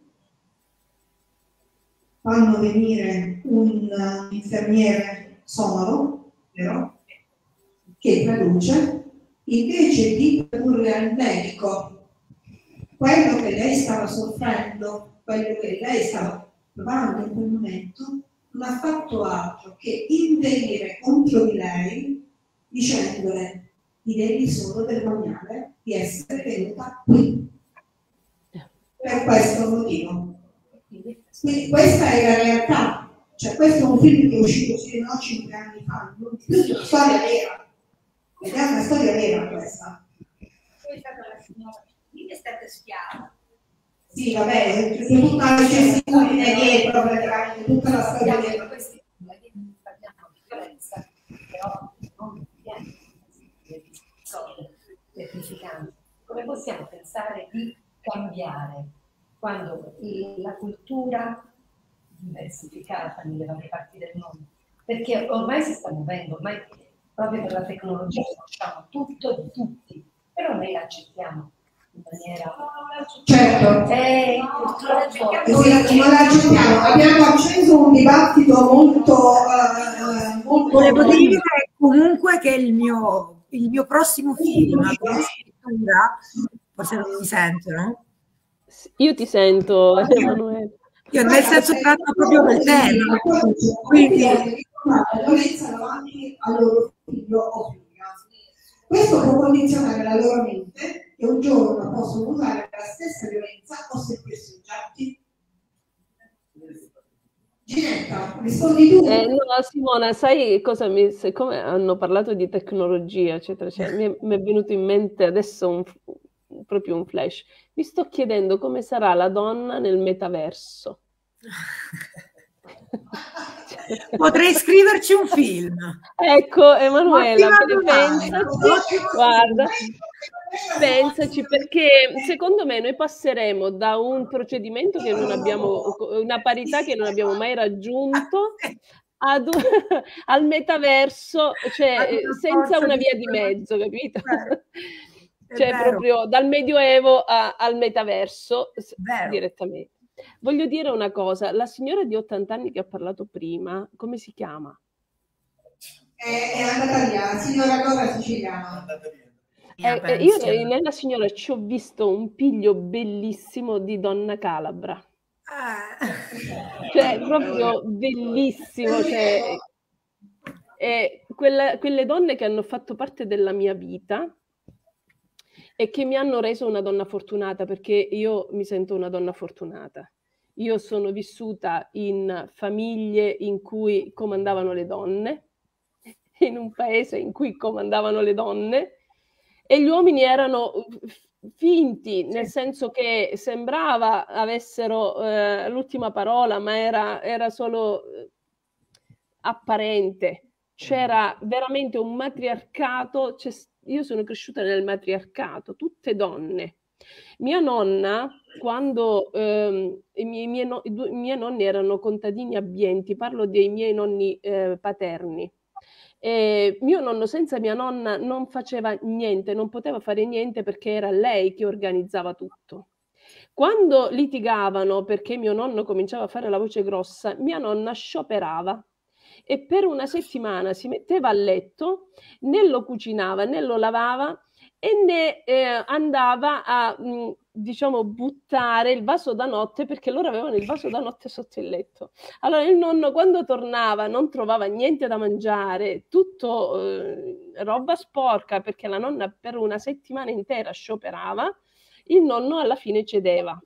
fanno venire un infermiere somalo, vero? Che traduce, invece di tradurre al medico quello che lei stava soffrendo, quello che lei stava provando in quel momento, non ha fatto altro che inveire contro di lei dicendole: ti devi solo vergognare di essere venuta qui per questo motivo. Quindi questa è la realtà, cioè questo è un film che è uscito 5 anni fa, non più di una storia vera, ed è una storia vera questa.
Poi è stata la signora, è stata spiata.
Sì, vabbè, c'è tutta la gestione dietro, praticamente tutta la storia dietro.
Questi parliamo di violenza, però non viene semplificando. Come possiamo pensare di cambiare quando la cultura diversificata nelle varie parti del mondo? Perché ormai si sta muovendo, ormai proprio per la tecnologia conosciamo tutto di tutti, però noi l'accettiamo in maniera...
Certo, non l'accettiamo. Abbiamo acceso un dibattito molto...
Volevo dire comunque che il mio prossimo film, come scrittura, Forse non mi sentono.
Io ti sento, Emanuele.
Io nel senso tratto proprio del tema. Quindi
la violenza davanti al loro figlio o figlia. Questo può condizionare la loro mente e un giorno possono usare la stessa violenza o sentirsi oggetti. Ginetta, rispondi tu.
No, Simona, sai cosa siccome hanno parlato di tecnologia, eccetera, mi è venuto in mente adesso proprio un flash. Mi sto chiedendo come sarà la donna nel metaverso.
Potrei scriverci un film.
Ecco, Emanuela, pensaci, perché secondo me noi passeremo da un procedimento che non abbiamo, una parità che non abbiamo mai raggiunto, al metaverso, cioè senza una via di mezzo, capito? Cioè proprio dal Medioevo al metaverso direttamente. Voglio dire una cosa, la signora di 80 anni che ha parlato prima, come si chiama?
È andata via, signora cosa siciliana.
Io nella signora ci ho visto un piglio bellissimo di Donna Calabra. Cioè, proprio bellissimo. Cioè, quelle donne che hanno fatto parte della mia vita e che mi hanno reso una donna fortunata, perché io mi sento una donna fortunata. Io sono vissuta in famiglie in cui comandavano le donne, in un paese in cui comandavano le donne, e gli uomini erano finti, nel senso che sembrava avessero l'ultima parola, ma era solo apparente. C'era veramente un matriarcato, io sono cresciuta nel matriarcato, tutte donne. Mia nonna, quando i miei nonni erano contadini abbienti, parlo dei miei nonni paterni, mio nonno senza mia nonna non faceva niente, non poteva fare niente perché era lei che organizzava tutto. Quando litigavano perché mio nonno cominciava a fare la voce grossa, mia nonna scioperava e per una settimana si metteva a letto, né lo cucinava né lo lavava e ne andava a diciamo buttare il vaso da notte, perché loro avevano il vaso da notte sotto il letto. Allora il nonno quando tornava non trovava niente da mangiare, tutto roba sporca, perché la nonna per una settimana intera scioperava. Il nonno alla fine cedeva.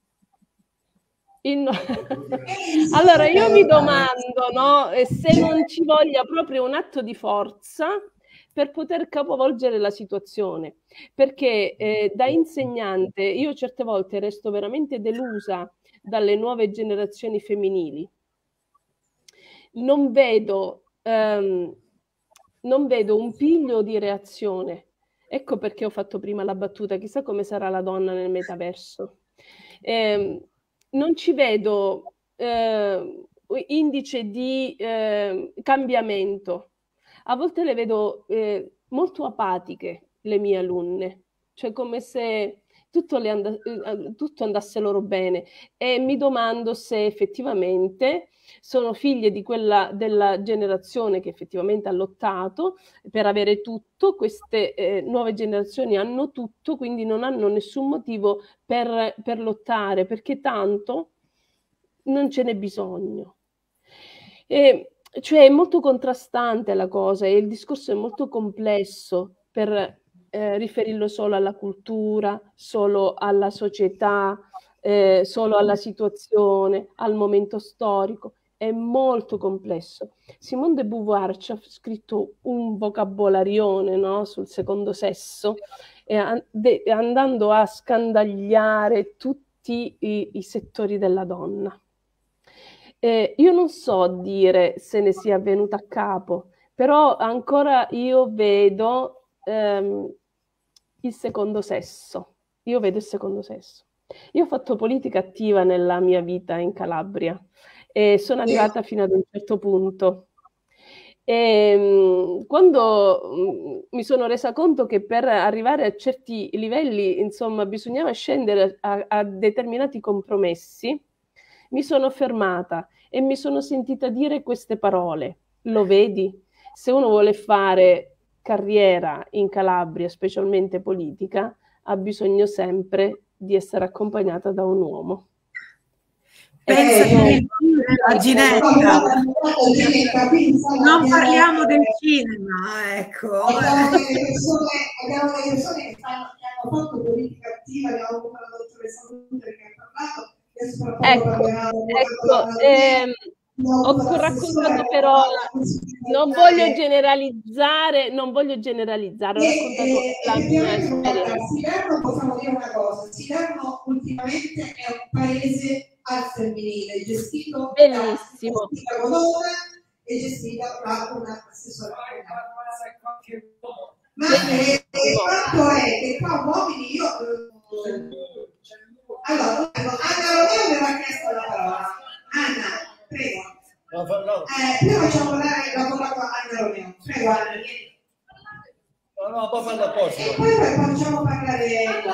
Allora io mi domando, no, se non ci voglia proprio un atto di forza per poter capovolgere la situazione, perché da insegnante io certe volte resto veramente delusa dalle nuove generazioni femminili. Non vedo un piglio di reazione. Ecco perché ho fatto prima la battuta, chissà come sarà la donna nel metaverso. Non ci vedo indice di cambiamento. A volte le vedo molto apatiche, le mie alunne, cioè come se tutto andasse loro bene, e mi domando se effettivamente sono figlie della generazione che effettivamente ha lottato per avere tutto. Queste nuove generazioni hanno tutto, quindi non hanno nessun motivo per lottare, perché tanto non ce n'è bisogno. Cioè è molto contrastante la cosa e il discorso è molto complesso per riferirlo solo alla cultura, solo alla società, solo alla situazione, al momento storico. È molto complesso. Simone de Beauvoir ci ha scritto un vocabolarione, no, sul secondo sesso, andando a scandagliare tutti i settori della donna. Io non so dire se ne sia venuta a capo, però ancora io vedo il secondo sesso. Io vedo il secondo sesso. Io ho fatto politica attiva nella mia vita in Calabria e sono arrivata fino ad un certo punto. Quando mi sono resa conto che per arrivare a certi livelli, insomma, bisognava scendere a determinati compromessi, mi sono fermata e mi sono sentita dire queste parole: lo vedi? Se uno vuole fare carriera in Calabria, specialmente politica, ha bisogno sempre di essere accompagnata da un uomo.
Pensa a Ginetta. Non parliamo del cinema, ecco.
Abbiamo delle persone che hanno fatto politica attiva, abbiamo avuto la dottoressa Luther che ha parlato.
Ho raccontato però, non voglio generalizzare, ho raccontato la mia esperienza.
Siderno, possiamo dire una cosa, Siderno ultimamente è un paese al femminile, gestito
bellissimo
da Godone e gestita da una assessora. Ma il fatto è che qua uomini io... Allora, Anna Romeo aveva chiesto la parola. Anna, prego. Prima facciamo parlare l'avvocato Anna Romeo. Prego, Anna.
No, può farlo apposta.
E poi facciamo parlare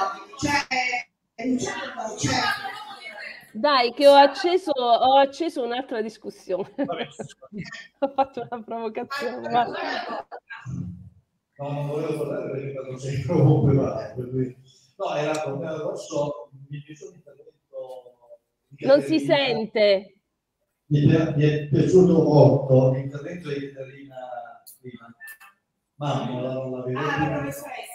Dai, che ho acceso un'altra discussione. Ho fatto una provocazione.
No, non volevo parlare perché non sei proprio preparato. No, era proprio grosso, mi è piaciuto l'intervento.
Non si sente.
Mi è piaciuto molto l'intervento di Caterina prima. Mamma, la vedo.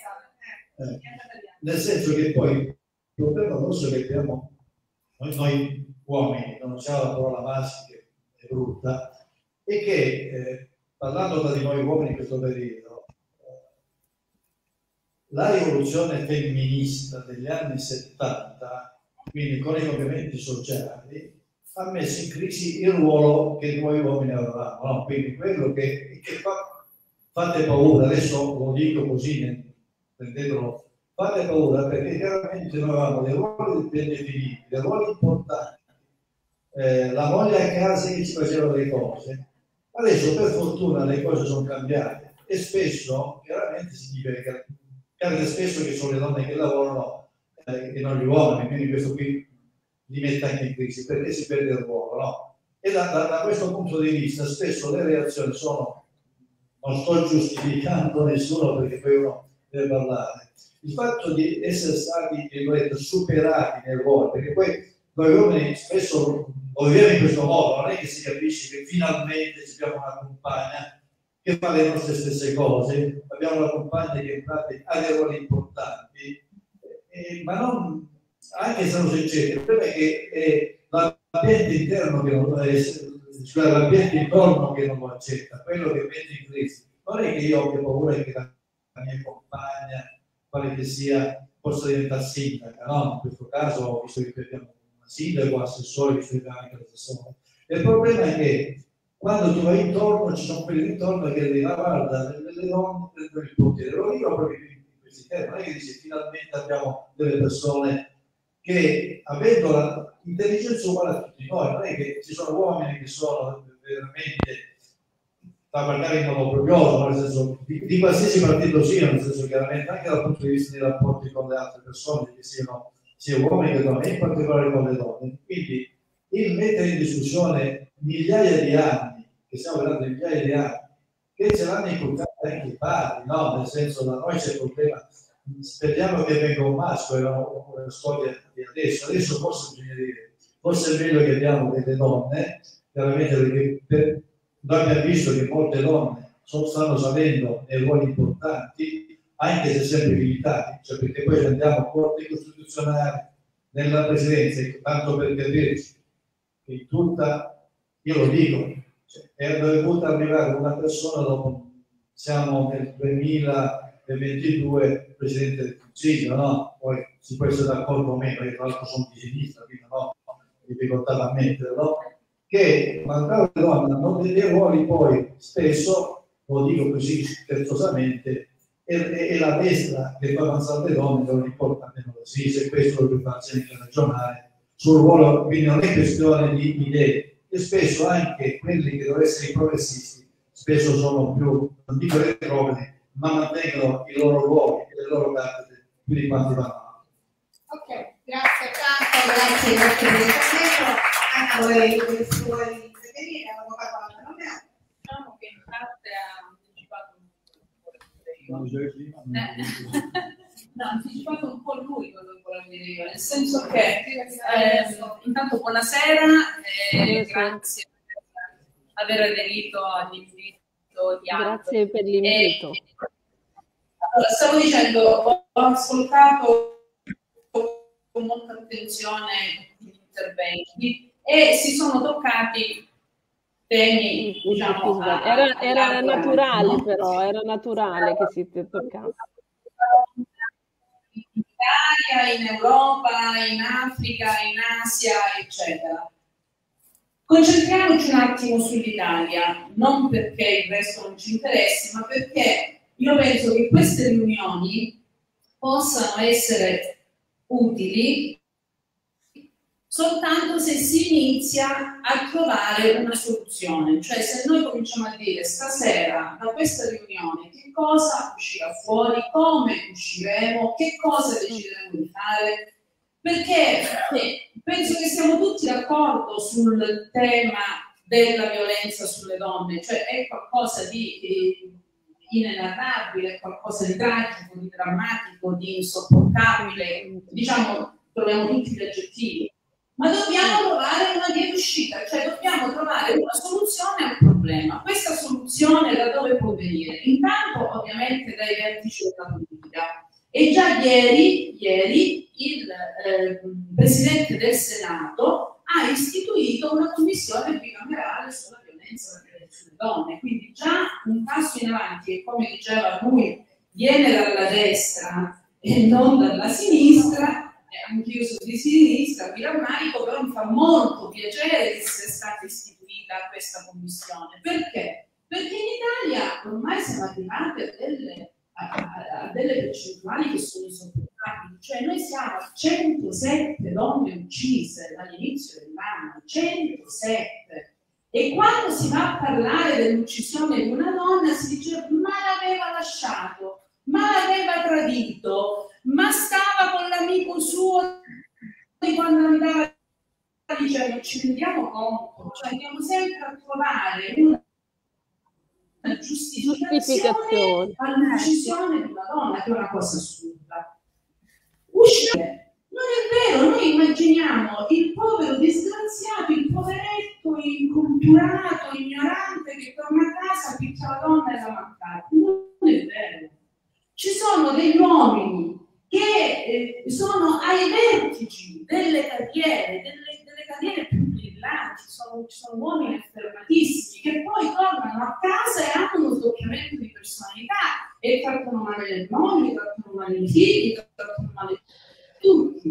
Nel senso che poi il problema grosso che abbiamo noi uomini, non usiamo la parola maschi che è brutta, e che parlando tra di noi uomini in questo periodo, la rivoluzione femminista degli anni 70, quindi con i movimenti sociali, ha messo in crisi il ruolo che noi uomini avevamo, no? Quindi quello che fate paura, adesso lo dico così, prendetelo. Fate paura perché chiaramente noi avevamo dei ruoli ben definiti, dei ruoli importanti, la moglie a casa che ci faceva le cose. Adesso per fortuna le cose sono cambiate e spesso, chiaramente significa che capita spesso che sono le donne che lavorano e non gli uomini, quindi questo qui li mette anche in crisi perché si perde il ruolo, no? E da questo punto di vista spesso le reazioni sono, non sto giustificando nessuno perché poi uno deve parlare, il fatto di essere stati superati nel ruolo, perché poi noi uomini spesso lo viviamo in questo modo, non è che si capisce che finalmente abbiamo una compagna che fa le nostre stesse cose, abbiamo una compagna che ha dei ruoli importanti, ma non, anche se non succede, il problema è che è l'ambiente interno che non cioè l'ambiente intorno che non lo accetta, quello che mette in crisi. Non è che io abbia paura che la mia compagna, quale che sia, possa diventare sindaca, no? In questo caso, visto che abbiamo una sindaco, assessore, visto che abbiamo anche l'assessore. Il problema è che quando tu vai intorno, ci sono quelli intorno che dicono, guarda, le donne prendono il potere. Lo dico proprio in questi termini, non è che dice finalmente abbiamo delle persone che, avendo l'intelligenza uguale a tutti noi, non è che ci sono uomini che sono veramente da parlare in modo proprio, nel senso di qualsiasi partito sia, nel senso chiaramente anche dal punto di vista dei rapporti con le altre persone, che siano sia uomini che donne, in particolare con le donne. Quindi il mettere in discussione migliaia di anni, che stiamo parlando di migliaia di anni, che ce l'hanno inculcato anche i padri, no? Nel senso da noi c'è il problema, speriamo che venga un maschio, era una storia di adesso forse bisogna dire, forse è meglio che abbiamo delle donne, chiaramente perché noi abbiamo visto che molte donne stanno salendo nei ruoli importanti, anche se sempre limitati, cioè perché poi andiamo a corte costituzionali, nella presidenza, tanto per capirci, in tutta, io lo dico, cioè, è dovuta arrivare una persona dopo, siamo nel 2022 Presidente del Consiglio, no? Poi si può essere d'accordo o meno, io tra l'altro sono di sinistra, quindi non ho difficoltà da ammetterlo, che mancare le donne hanno dei ruoli poi spesso, lo dico così scherzosamente, è la destra che fa avanzare le donne, non importa meno la sinistra, e questo lo devo farci anche ragionare sul ruolo, quindi non è questione di idee, e spesso anche quelli che dovrebbero essere i progressisti, spesso sono più, non dico retrogradi, ma mantengono i loro ruoli e le loro carte più di quanti vanno.
Ok, grazie tanto, grazie per l'intervento. Anche vuoi intervenire, avvocato Anna Romeo?
Diciamo che in parte ha anticipato
io. No, ha anticipato un po' lui quello che volevo dire io, nel senso che intanto buonasera, grazie per aver aderito all'invito di Anto.
Grazie per l'invito.
Allora, stavo dicendo, ho ascoltato con molta attenzione gli interventi e si sono toccati temi, diciamo,
era naturale, no? Però era naturale che si toccasse.
In Italia, in Europa, in Africa, in Asia, eccetera. Concentriamoci un attimo sull'Italia, non perché il resto non ci interessi, ma perché io penso che queste riunioni possano essere utili soltanto se si inizia a trovare una soluzione. Cioè, se noi cominciamo a dire stasera da questa riunione che cosa uscirà fuori, come usciremo, che cosa decideremo di fare, perché penso che siamo tutti d'accordo sul tema della violenza sulle donne, cioè è qualcosa di inenarrabile, è qualcosa di tragico, di drammatico, di insopportabile, diciamo, troviamo tutti gli aggettivi. Ma dobbiamo trovare una via d'uscita, cioè dobbiamo trovare una soluzione al problema. Questa soluzione da dove può venire? Intanto ovviamente dai vertici della politica. E già ieri il Presidente del Senato ha istituito una commissione bicamerale sulla violenza sulle donne, quindi già un passo in avanti, e come diceva lui, viene dalla destra e non dalla sinistra. Anch'io sono di sinistra, mi rammarico, però mi fa molto piacere che sia stata istituita questa commissione. Perché? Perché in Italia ormai siamo arrivati a delle percentuali che sono insopportabili. Cioè noi siamo a 107 donne uccise dall'inizio dell'anno, 107. E quando si va a parlare dell'uccisione di una donna si dice ma l'aveva lasciato, ma l'aveva tradito, ma stava con l'amico suo di quando andava, dicendo ci rendiamo conto, cioè andiamo sempre a trovare una giustificazione all'uccisione di una donna, che è una cosa assurda. Uscire, non è vero, noi immaginiamo il povero disgraziato, il poveretto inculturato, ignorante che torna a casa, picchia la donna e la mancata. Non è vero. Ci sono degli uomini che sono ai vertici delle carriere più brillanti, ci sono uomini affermatissimi che poi tornano a casa e hanno uno sdoppiamento di personalità e trattano male le mogli, trattano male i figli, trattano male tutti.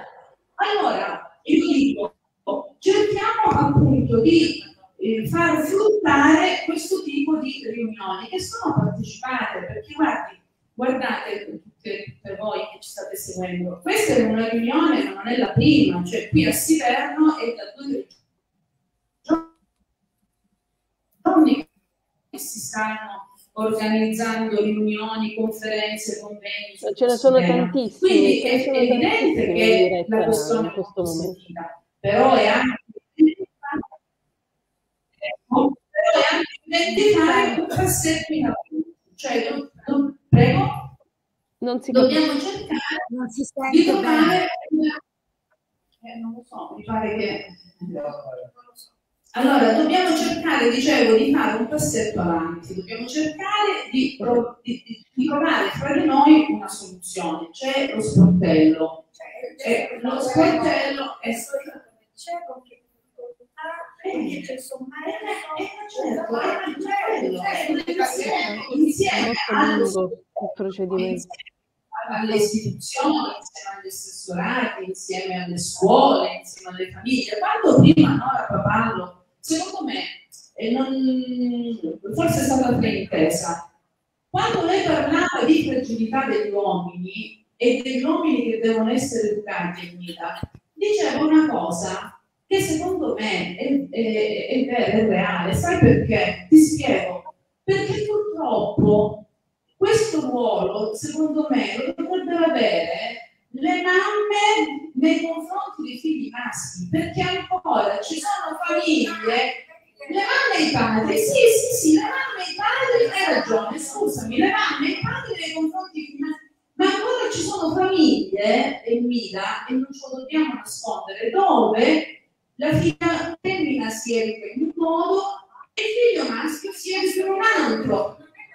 Allora, io dico, cerchiamo appunto di far fruttare questo tipo di riunioni che sono partecipate, perché guardate tutte voi che ci state seguendo, questa è una riunione ma non è la prima, cioè qui a Siverno è da 2 giorni che si stanno organizzando riunioni, conferenze, convegni.
Ce ne sono tantissimi.
Quindi è evidente che la questione è
questo momento.
Però è anche fare un passetto in avanti. Cioè, prego? Dobbiamo cercare di trovare non lo so, mi pare che allora dobbiamo cercare, dicevo, di fare un passetto avanti, dobbiamo cercare di trovare fra di noi una soluzione. C'è lo sportello, lo sportello è insieme alle istituzioni, insieme agli assessorati, insieme alle scuole, insieme alle famiglie. Quando prima Nora Papallo, secondo me, forse è stata fraintesa, quando lei parlava di fragilità degli uomini e degli uomini che devono essere educati in vita, diceva una cosa che secondo me è vera, è reale. Sai perché? Ti spiego. Perché purtroppo questo ruolo, secondo me, lo dovrebbero avere le mamme nei confronti dei figli maschi, perché ancora ci sono famiglie, le mamme e i padri, sì, le mamme e i padri, hai ragione, scusami, le mamme e i padri
figlia femmina si educa in un modo e il figlio maschio si educa in un altro.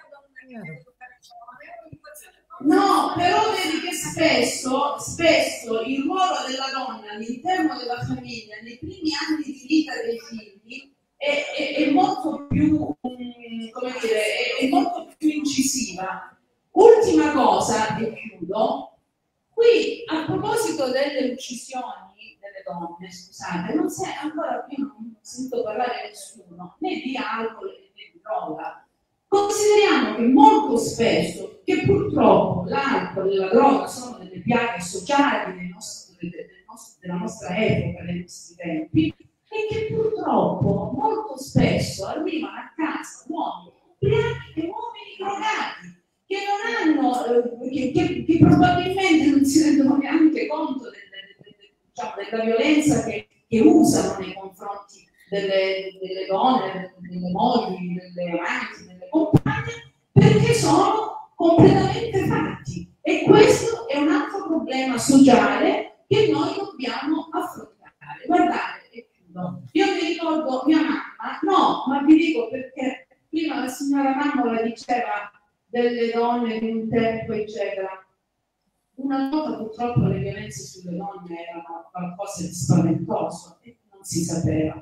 No, però vedi che spesso il ruolo della donna all'interno della famiglia nei primi anni di vita dei figli è molto più, come dire, è molto più incisiva. Ultima cosa, e chiudo, qui a proposito delle uccisioni delle donne, scusate, non si è ancora qui, non sento parlare nessuno, né di alcol né di droga. Consideriamo che molto spesso, che purtroppo l'alcol e la droga sono delle piaghe sociali della nostra epoca, dei nostri tempi, e che purtroppo molto spesso arrivano a casa uomini ubriachi e uomini drogati, che non hanno, che probabilmente non si rendono neanche conto della violenza che usano nei confronti delle donne, delle mogli, delle amanti, delle compagne, perché sono completamente fatti. E questo è un altro problema sociale che noi dobbiamo affrontare. Guardate, e chiudo. Io mi ricordo mia mamma, no, ma vi dico perché prima la signora Mammola diceva delle donne di un tempo, eccetera. Una volta purtroppo le violenze sulle donne erano qualcosa di spaventoso e non si sapeva.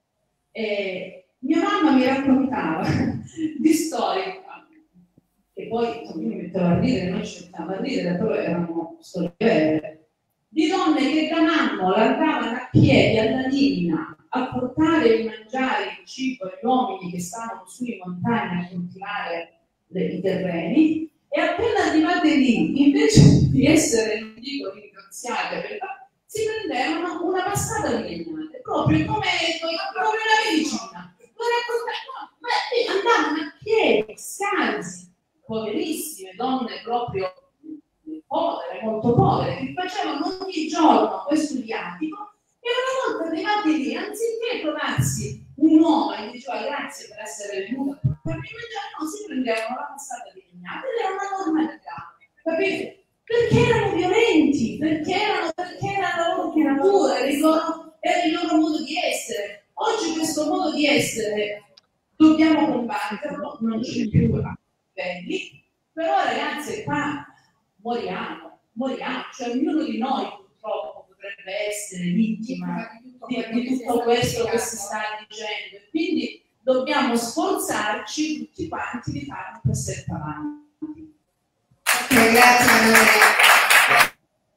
Mia mamma mi raccontava di storie che poi io mi mettevo a ridere, noi ci mettevamo a ridere, però erano storie vere, di donne che da mammola andavano a piedi alla linea a portare il mangiare, il cibo agli uomini che stavano su in montagna a coltivare i terreni, e appena arrivate lì, invece di essere, non dico ringraziate, perché si prendevano una passata di legnate, proprio come la medicina. Andavano a piedi, scalzi, poverissime donne proprio povere, molto povere, che facevano ogni giorno questo viatico, e una volta arrivati lì, anziché trovarsi un uomo e diceva grazie per essere venuto a portarmi il mangiare, no, si prendevano la passata di legnate ed era una normalità, capite? Perché erano violenti, perché era la loro natura, era il loro modo di essere. Oggi questo modo di essere dobbiamo combatterlo, non c'è più a livelli, però ragazzi qua moriamo, cioè ognuno di noi purtroppo potrebbe essere vittima di tutto questo che si sta dicendo, e quindi dobbiamo sforzarci tutti quanti di fare un passetto avanti. Ok, grazie Maria.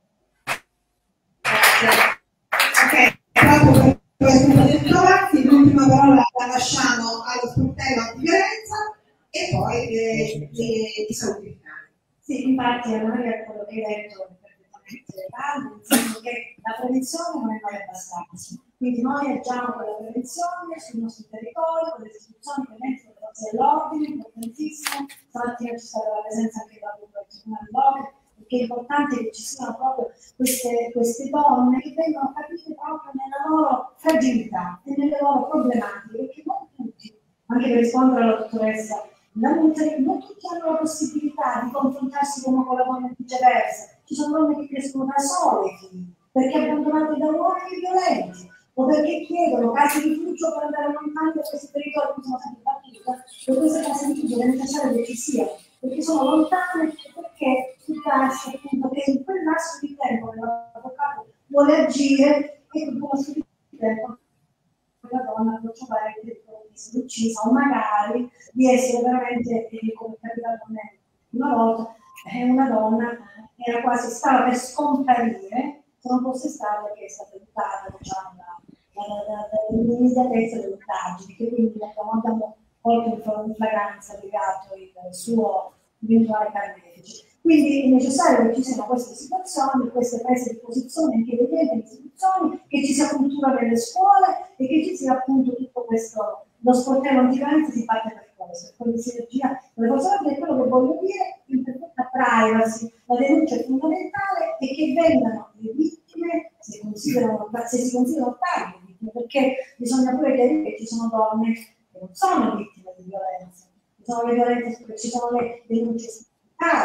Ok, proprio per questo passetto avanti, l'ultima parola la lasciamo allo sportello antiviolenza e poi i saluti finali.
Sì, infatti a Maria quello che hai detto è perfettamente valido, nel senso che la prevenzione non è mai abbastanza. Quindi noi agiamo con la prevenzione sul nostro territorio, con le istituzioni che mettono le forze dell'ordine, importantissimo. Stamattina c'è stata la presenza anche della Tribunale dell'Ordine, perché è importante che ci siano proprio queste donne che vengono capite proprio nella loro fragilità e nelle loro problematiche, perché non tutti, anche per rispondere alla dottoressa, non tutti hanno la possibilità di confrontarsi con la donna e viceversa. Ci sono donne che crescono da sole, perché abbandonate da uomini violenti, o perché chiedono case di rifugio per andare lontano da questi territori, che sono sempre battuta, e queste case di rifugio è necessario che ci siano, perché sono lontane e perché si passa appunto che in quel lasso di tempo che l'avvocato vuole agire e dopo un lasso di tempo la donna può trovare di essere uccisa o magari di essere veramente, come è capitato a me una volta, una donna era quasi, stava per scomparire se non fosse stata che è stata aiutata, diciamo, dall'immediatezza delle indagini, che quindi abbiamo colto in flagranza legato il suo eventuale carnefice. Quindi è necessario che ci siano queste situazioni, queste prese di posizione anche delle istituzioni, che ci sia cultura nelle scuole e che ci sia appunto tutto questo, lo sportello antiviolenza si parte per questo, per sinergia delle forze dell'ordine. Quello che voglio dire, in perfetta privacy, la denuncia è fondamentale e che vengano le vittime, se si considerano tali le vittime, perché bisogna pure chiarire che ci sono donne che non sono vittime di violenza, ci sono le violenze, ci sono le denunce strumentali,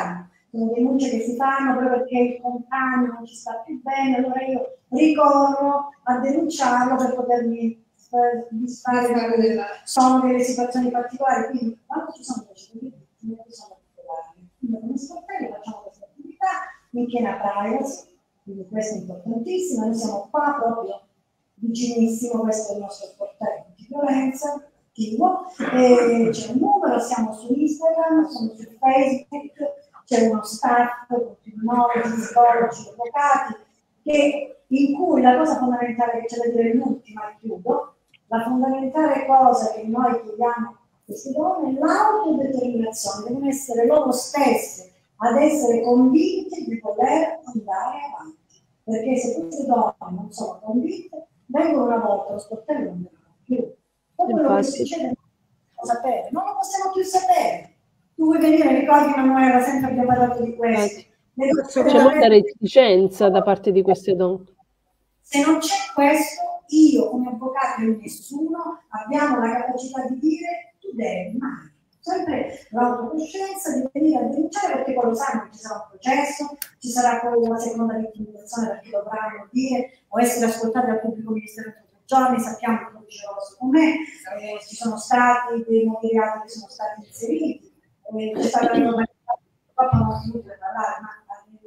sono denunce che si fanno proprio perché il compagno non ci sta più bene, allora io ricorro a denunciarlo per potermi disfare. Sono delle situazioni particolari, quindi quando ci sono delle vittime bisogna tutelarle. Quindi come sportelli facciamo questa attività in piena privacy, quindi questo è importantissimo, noi siamo qua proprio vicinissimo, questo è il nostro sportello di violenza attivo, c'è un numero, siamo su Instagram, siamo su Facebook, c'è uno staff, psicologi, psicologi, avvocati, in cui la cosa fondamentale che c'è da dire l'ultima, chiudo, la fondamentale cosa che noi chiediamo a queste donne è l'autodeterminazione, devono essere loro stesse ad essere convinte di poter andare avanti, perché se queste donne non sono convinte, vengono una volta, lo sportello non vengono più. Poi quello che succede non lo sapere, non lo possiamo più sapere. Tu vuoi venire, ricordi Manuela, sempre abbiamo parlato di questo.
C'è molta reticenza da parte di queste donne.
Se non c'è questo, io come avvocato e nessuno abbiamo la capacità di dire tu devi, ma sempre l'autocoscienza di venire a denunciare, perché poi lo sanno che ci sarà un processo, ci sarà poi una seconda vittimizzazione perché dovranno dire o essere ascoltati dal pubblico ministero entro 3 giorni, sappiamo che codice rosso com'è, ci sono stati dei nuovi reati che sono stati inseriti, c'è stata una normalità, purtroppo non ho finito di parlare, ma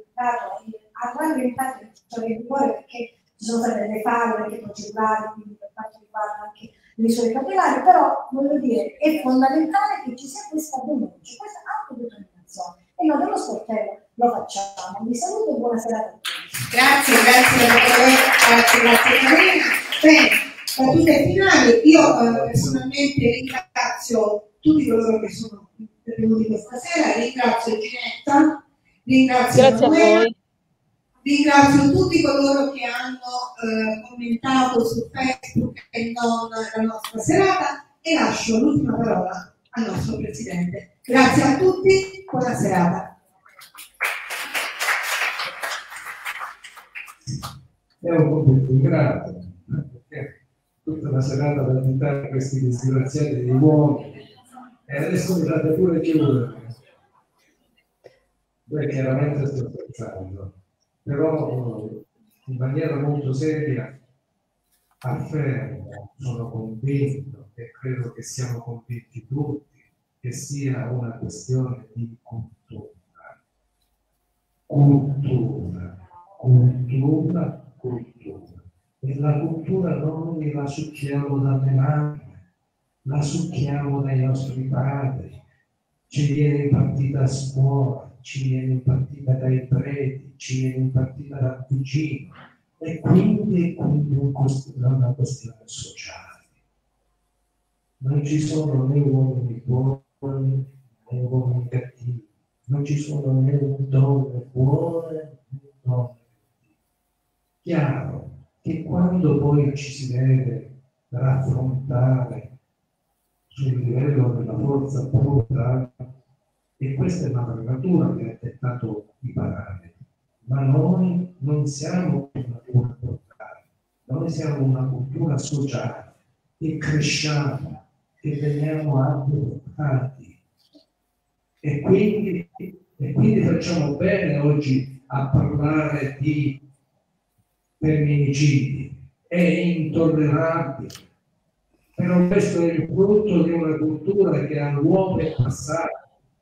ha diventato in vigore perché ci sono state delle falle anche procedurali, quindi per quanto riguarda anche le misure cautelari, però voglio dire, è fondamentale che ci sia questa denuncia, questa autodeterminazione, e noi dello sportello lo facciamo. Vi saluto e buona serata a tutti.
Grazie Carolina. Bene, battute finali, io personalmente ringrazio tutti coloro che sono intervenuti questa sera, ringrazio Ginetta, ringrazio Manuela, ringrazio tutti coloro che hanno commentato su Facebook e non la nostra serata, e lascio l'ultima parola al nostro Presidente. Grazie a tutti, buona serata.
È un compito ingrato, perché tutta la serata ad aiutare questi disgraziati degli uomini, e adesso mi fate pure chiudere. Beh, chiaramente sto scherzando, però in maniera molto seria affermo, sono convinto e credo che siamo convinti tutti che sia una questione di cultura. E la cultura noi la succhiamo dalle mamme, la succhiamo dai nostri padri, ci viene impartita a scuola, ci viene impartita dai preti, ci viene impartita dal cugino, e quindi è una questione sociale. Non ci sono né uomini buoni né uomini cattivi, non ci sono né donne buone né donne cattive. Chiaro che quando poi ci si deve raffrontare sul livello della forza bruta, e questa è una natura che ha dettato i parametri, ma noi non siamo una cultura brutale, noi siamo una cultura sociale che cresciamo, che veniamo addottati, e quindi facciamo bene oggi a parlare di femminicidi. È intollerabile, però questo è il frutto di una cultura che all'uomo è passata.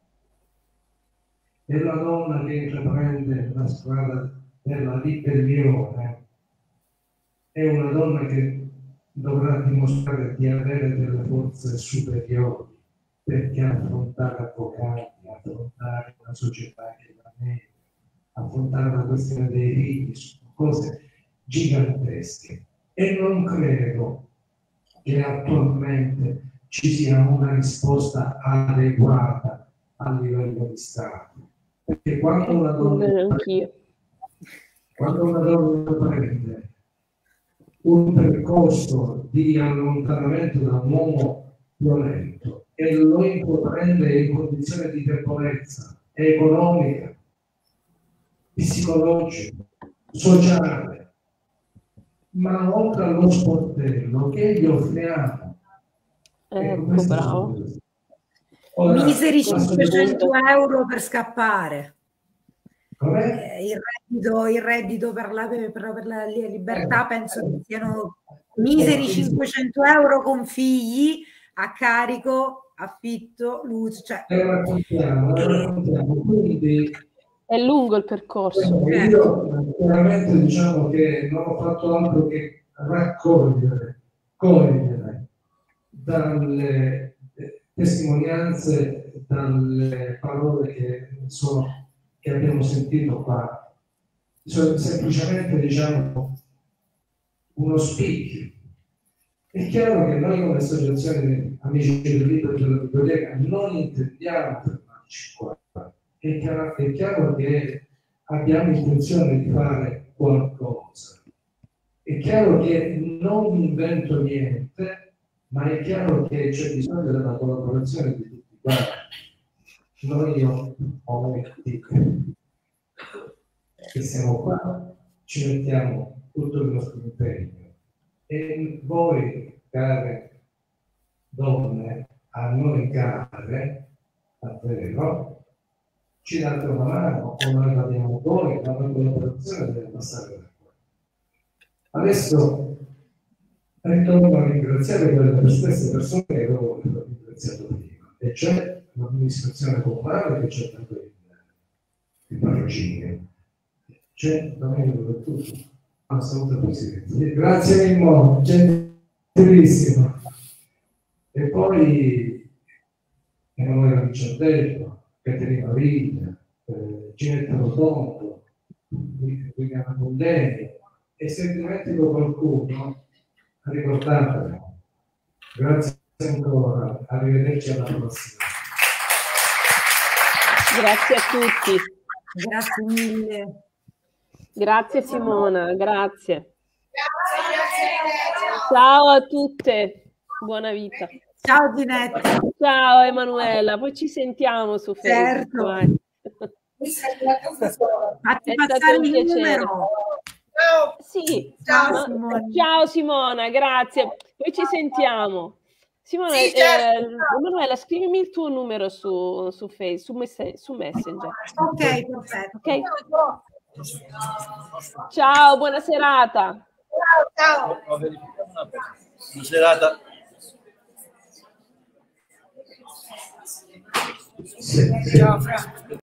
E la donna che intraprende la strada della ribellione è una donna che dovrà dimostrare di avere delle forze superiori, perché affrontare avvocati, affrontare una società che va meglio, affrontare la questione dei figli, sono cose gigantesche. E non credo che attualmente ci sia una risposta adeguata a livello di Stato. Perché quando una donna prende un percorso di allontanamento da un uomo violento e lo intraprende in condizioni di debolezza economica, psicologica, sociale, ma oltre allo sportello che gli offriamo,
miseri 500 euro per scappare. il reddito per la libertà penso che siano miseri 500 euro con figli a carico, affitto, luce, cioè.
Raccontiamo. Quindi
è lungo il percorso.
Io veramente diciamo che non ho fatto altro che cogliere dalle testimonianze, dalle parole che abbiamo sentito qua, semplicemente diciamo uno spicchio. È chiaro che noi come associazione Amici del Libro e della Biblioteca non intendiamo fermarci qua. È chiaro che abbiamo intenzione di fare qualcosa. È chiaro che non invento niente, ma è chiaro che c'è bisogno della collaborazione di tutti quanti. Noi ometti che siamo qua, ci mettiamo tutto il nostro impegno. E voi, care donne, a noi care, davvero, ci date una mano, o noi la diamo voi, ma la collaborazione deve passare da qua. Adesso ritorno a ringraziare quelle stesse persone che avevo ringraziato prima, e cioè l'amministrazione comunale che ci ha dato il patrocinio, c'è Domenico Bertuzzo. Assolutamente Presidente. Grazie Mimmo, gentilissimo. E poi Emanuela Ricciardello, Caterina Viglia, Ginetta Rotondo, William Mondeni, e se dimentico qualcuno, ricordatelo. Grazie ancora, arrivederci alla prossima.
Grazie a tutti.
Grazie mille.
Grazie Simona, grazie. Ciao a tutte, buona vita.
Ciao Ginetta.
Ciao Emanuela, poi ci sentiamo su Facebook.
Fatti passare il numero.
Sì.
Ciao Simona.
Ciao Simona, grazie. Poi ci sentiamo. Simona,
sì, certo.
Emanuela, scrivimi il tuo numero su Facebook, su Messenger.
Ok, perfetto.
Okay. Ciao, buona serata.
Ciao.
Buona serata.
Ciao Fra.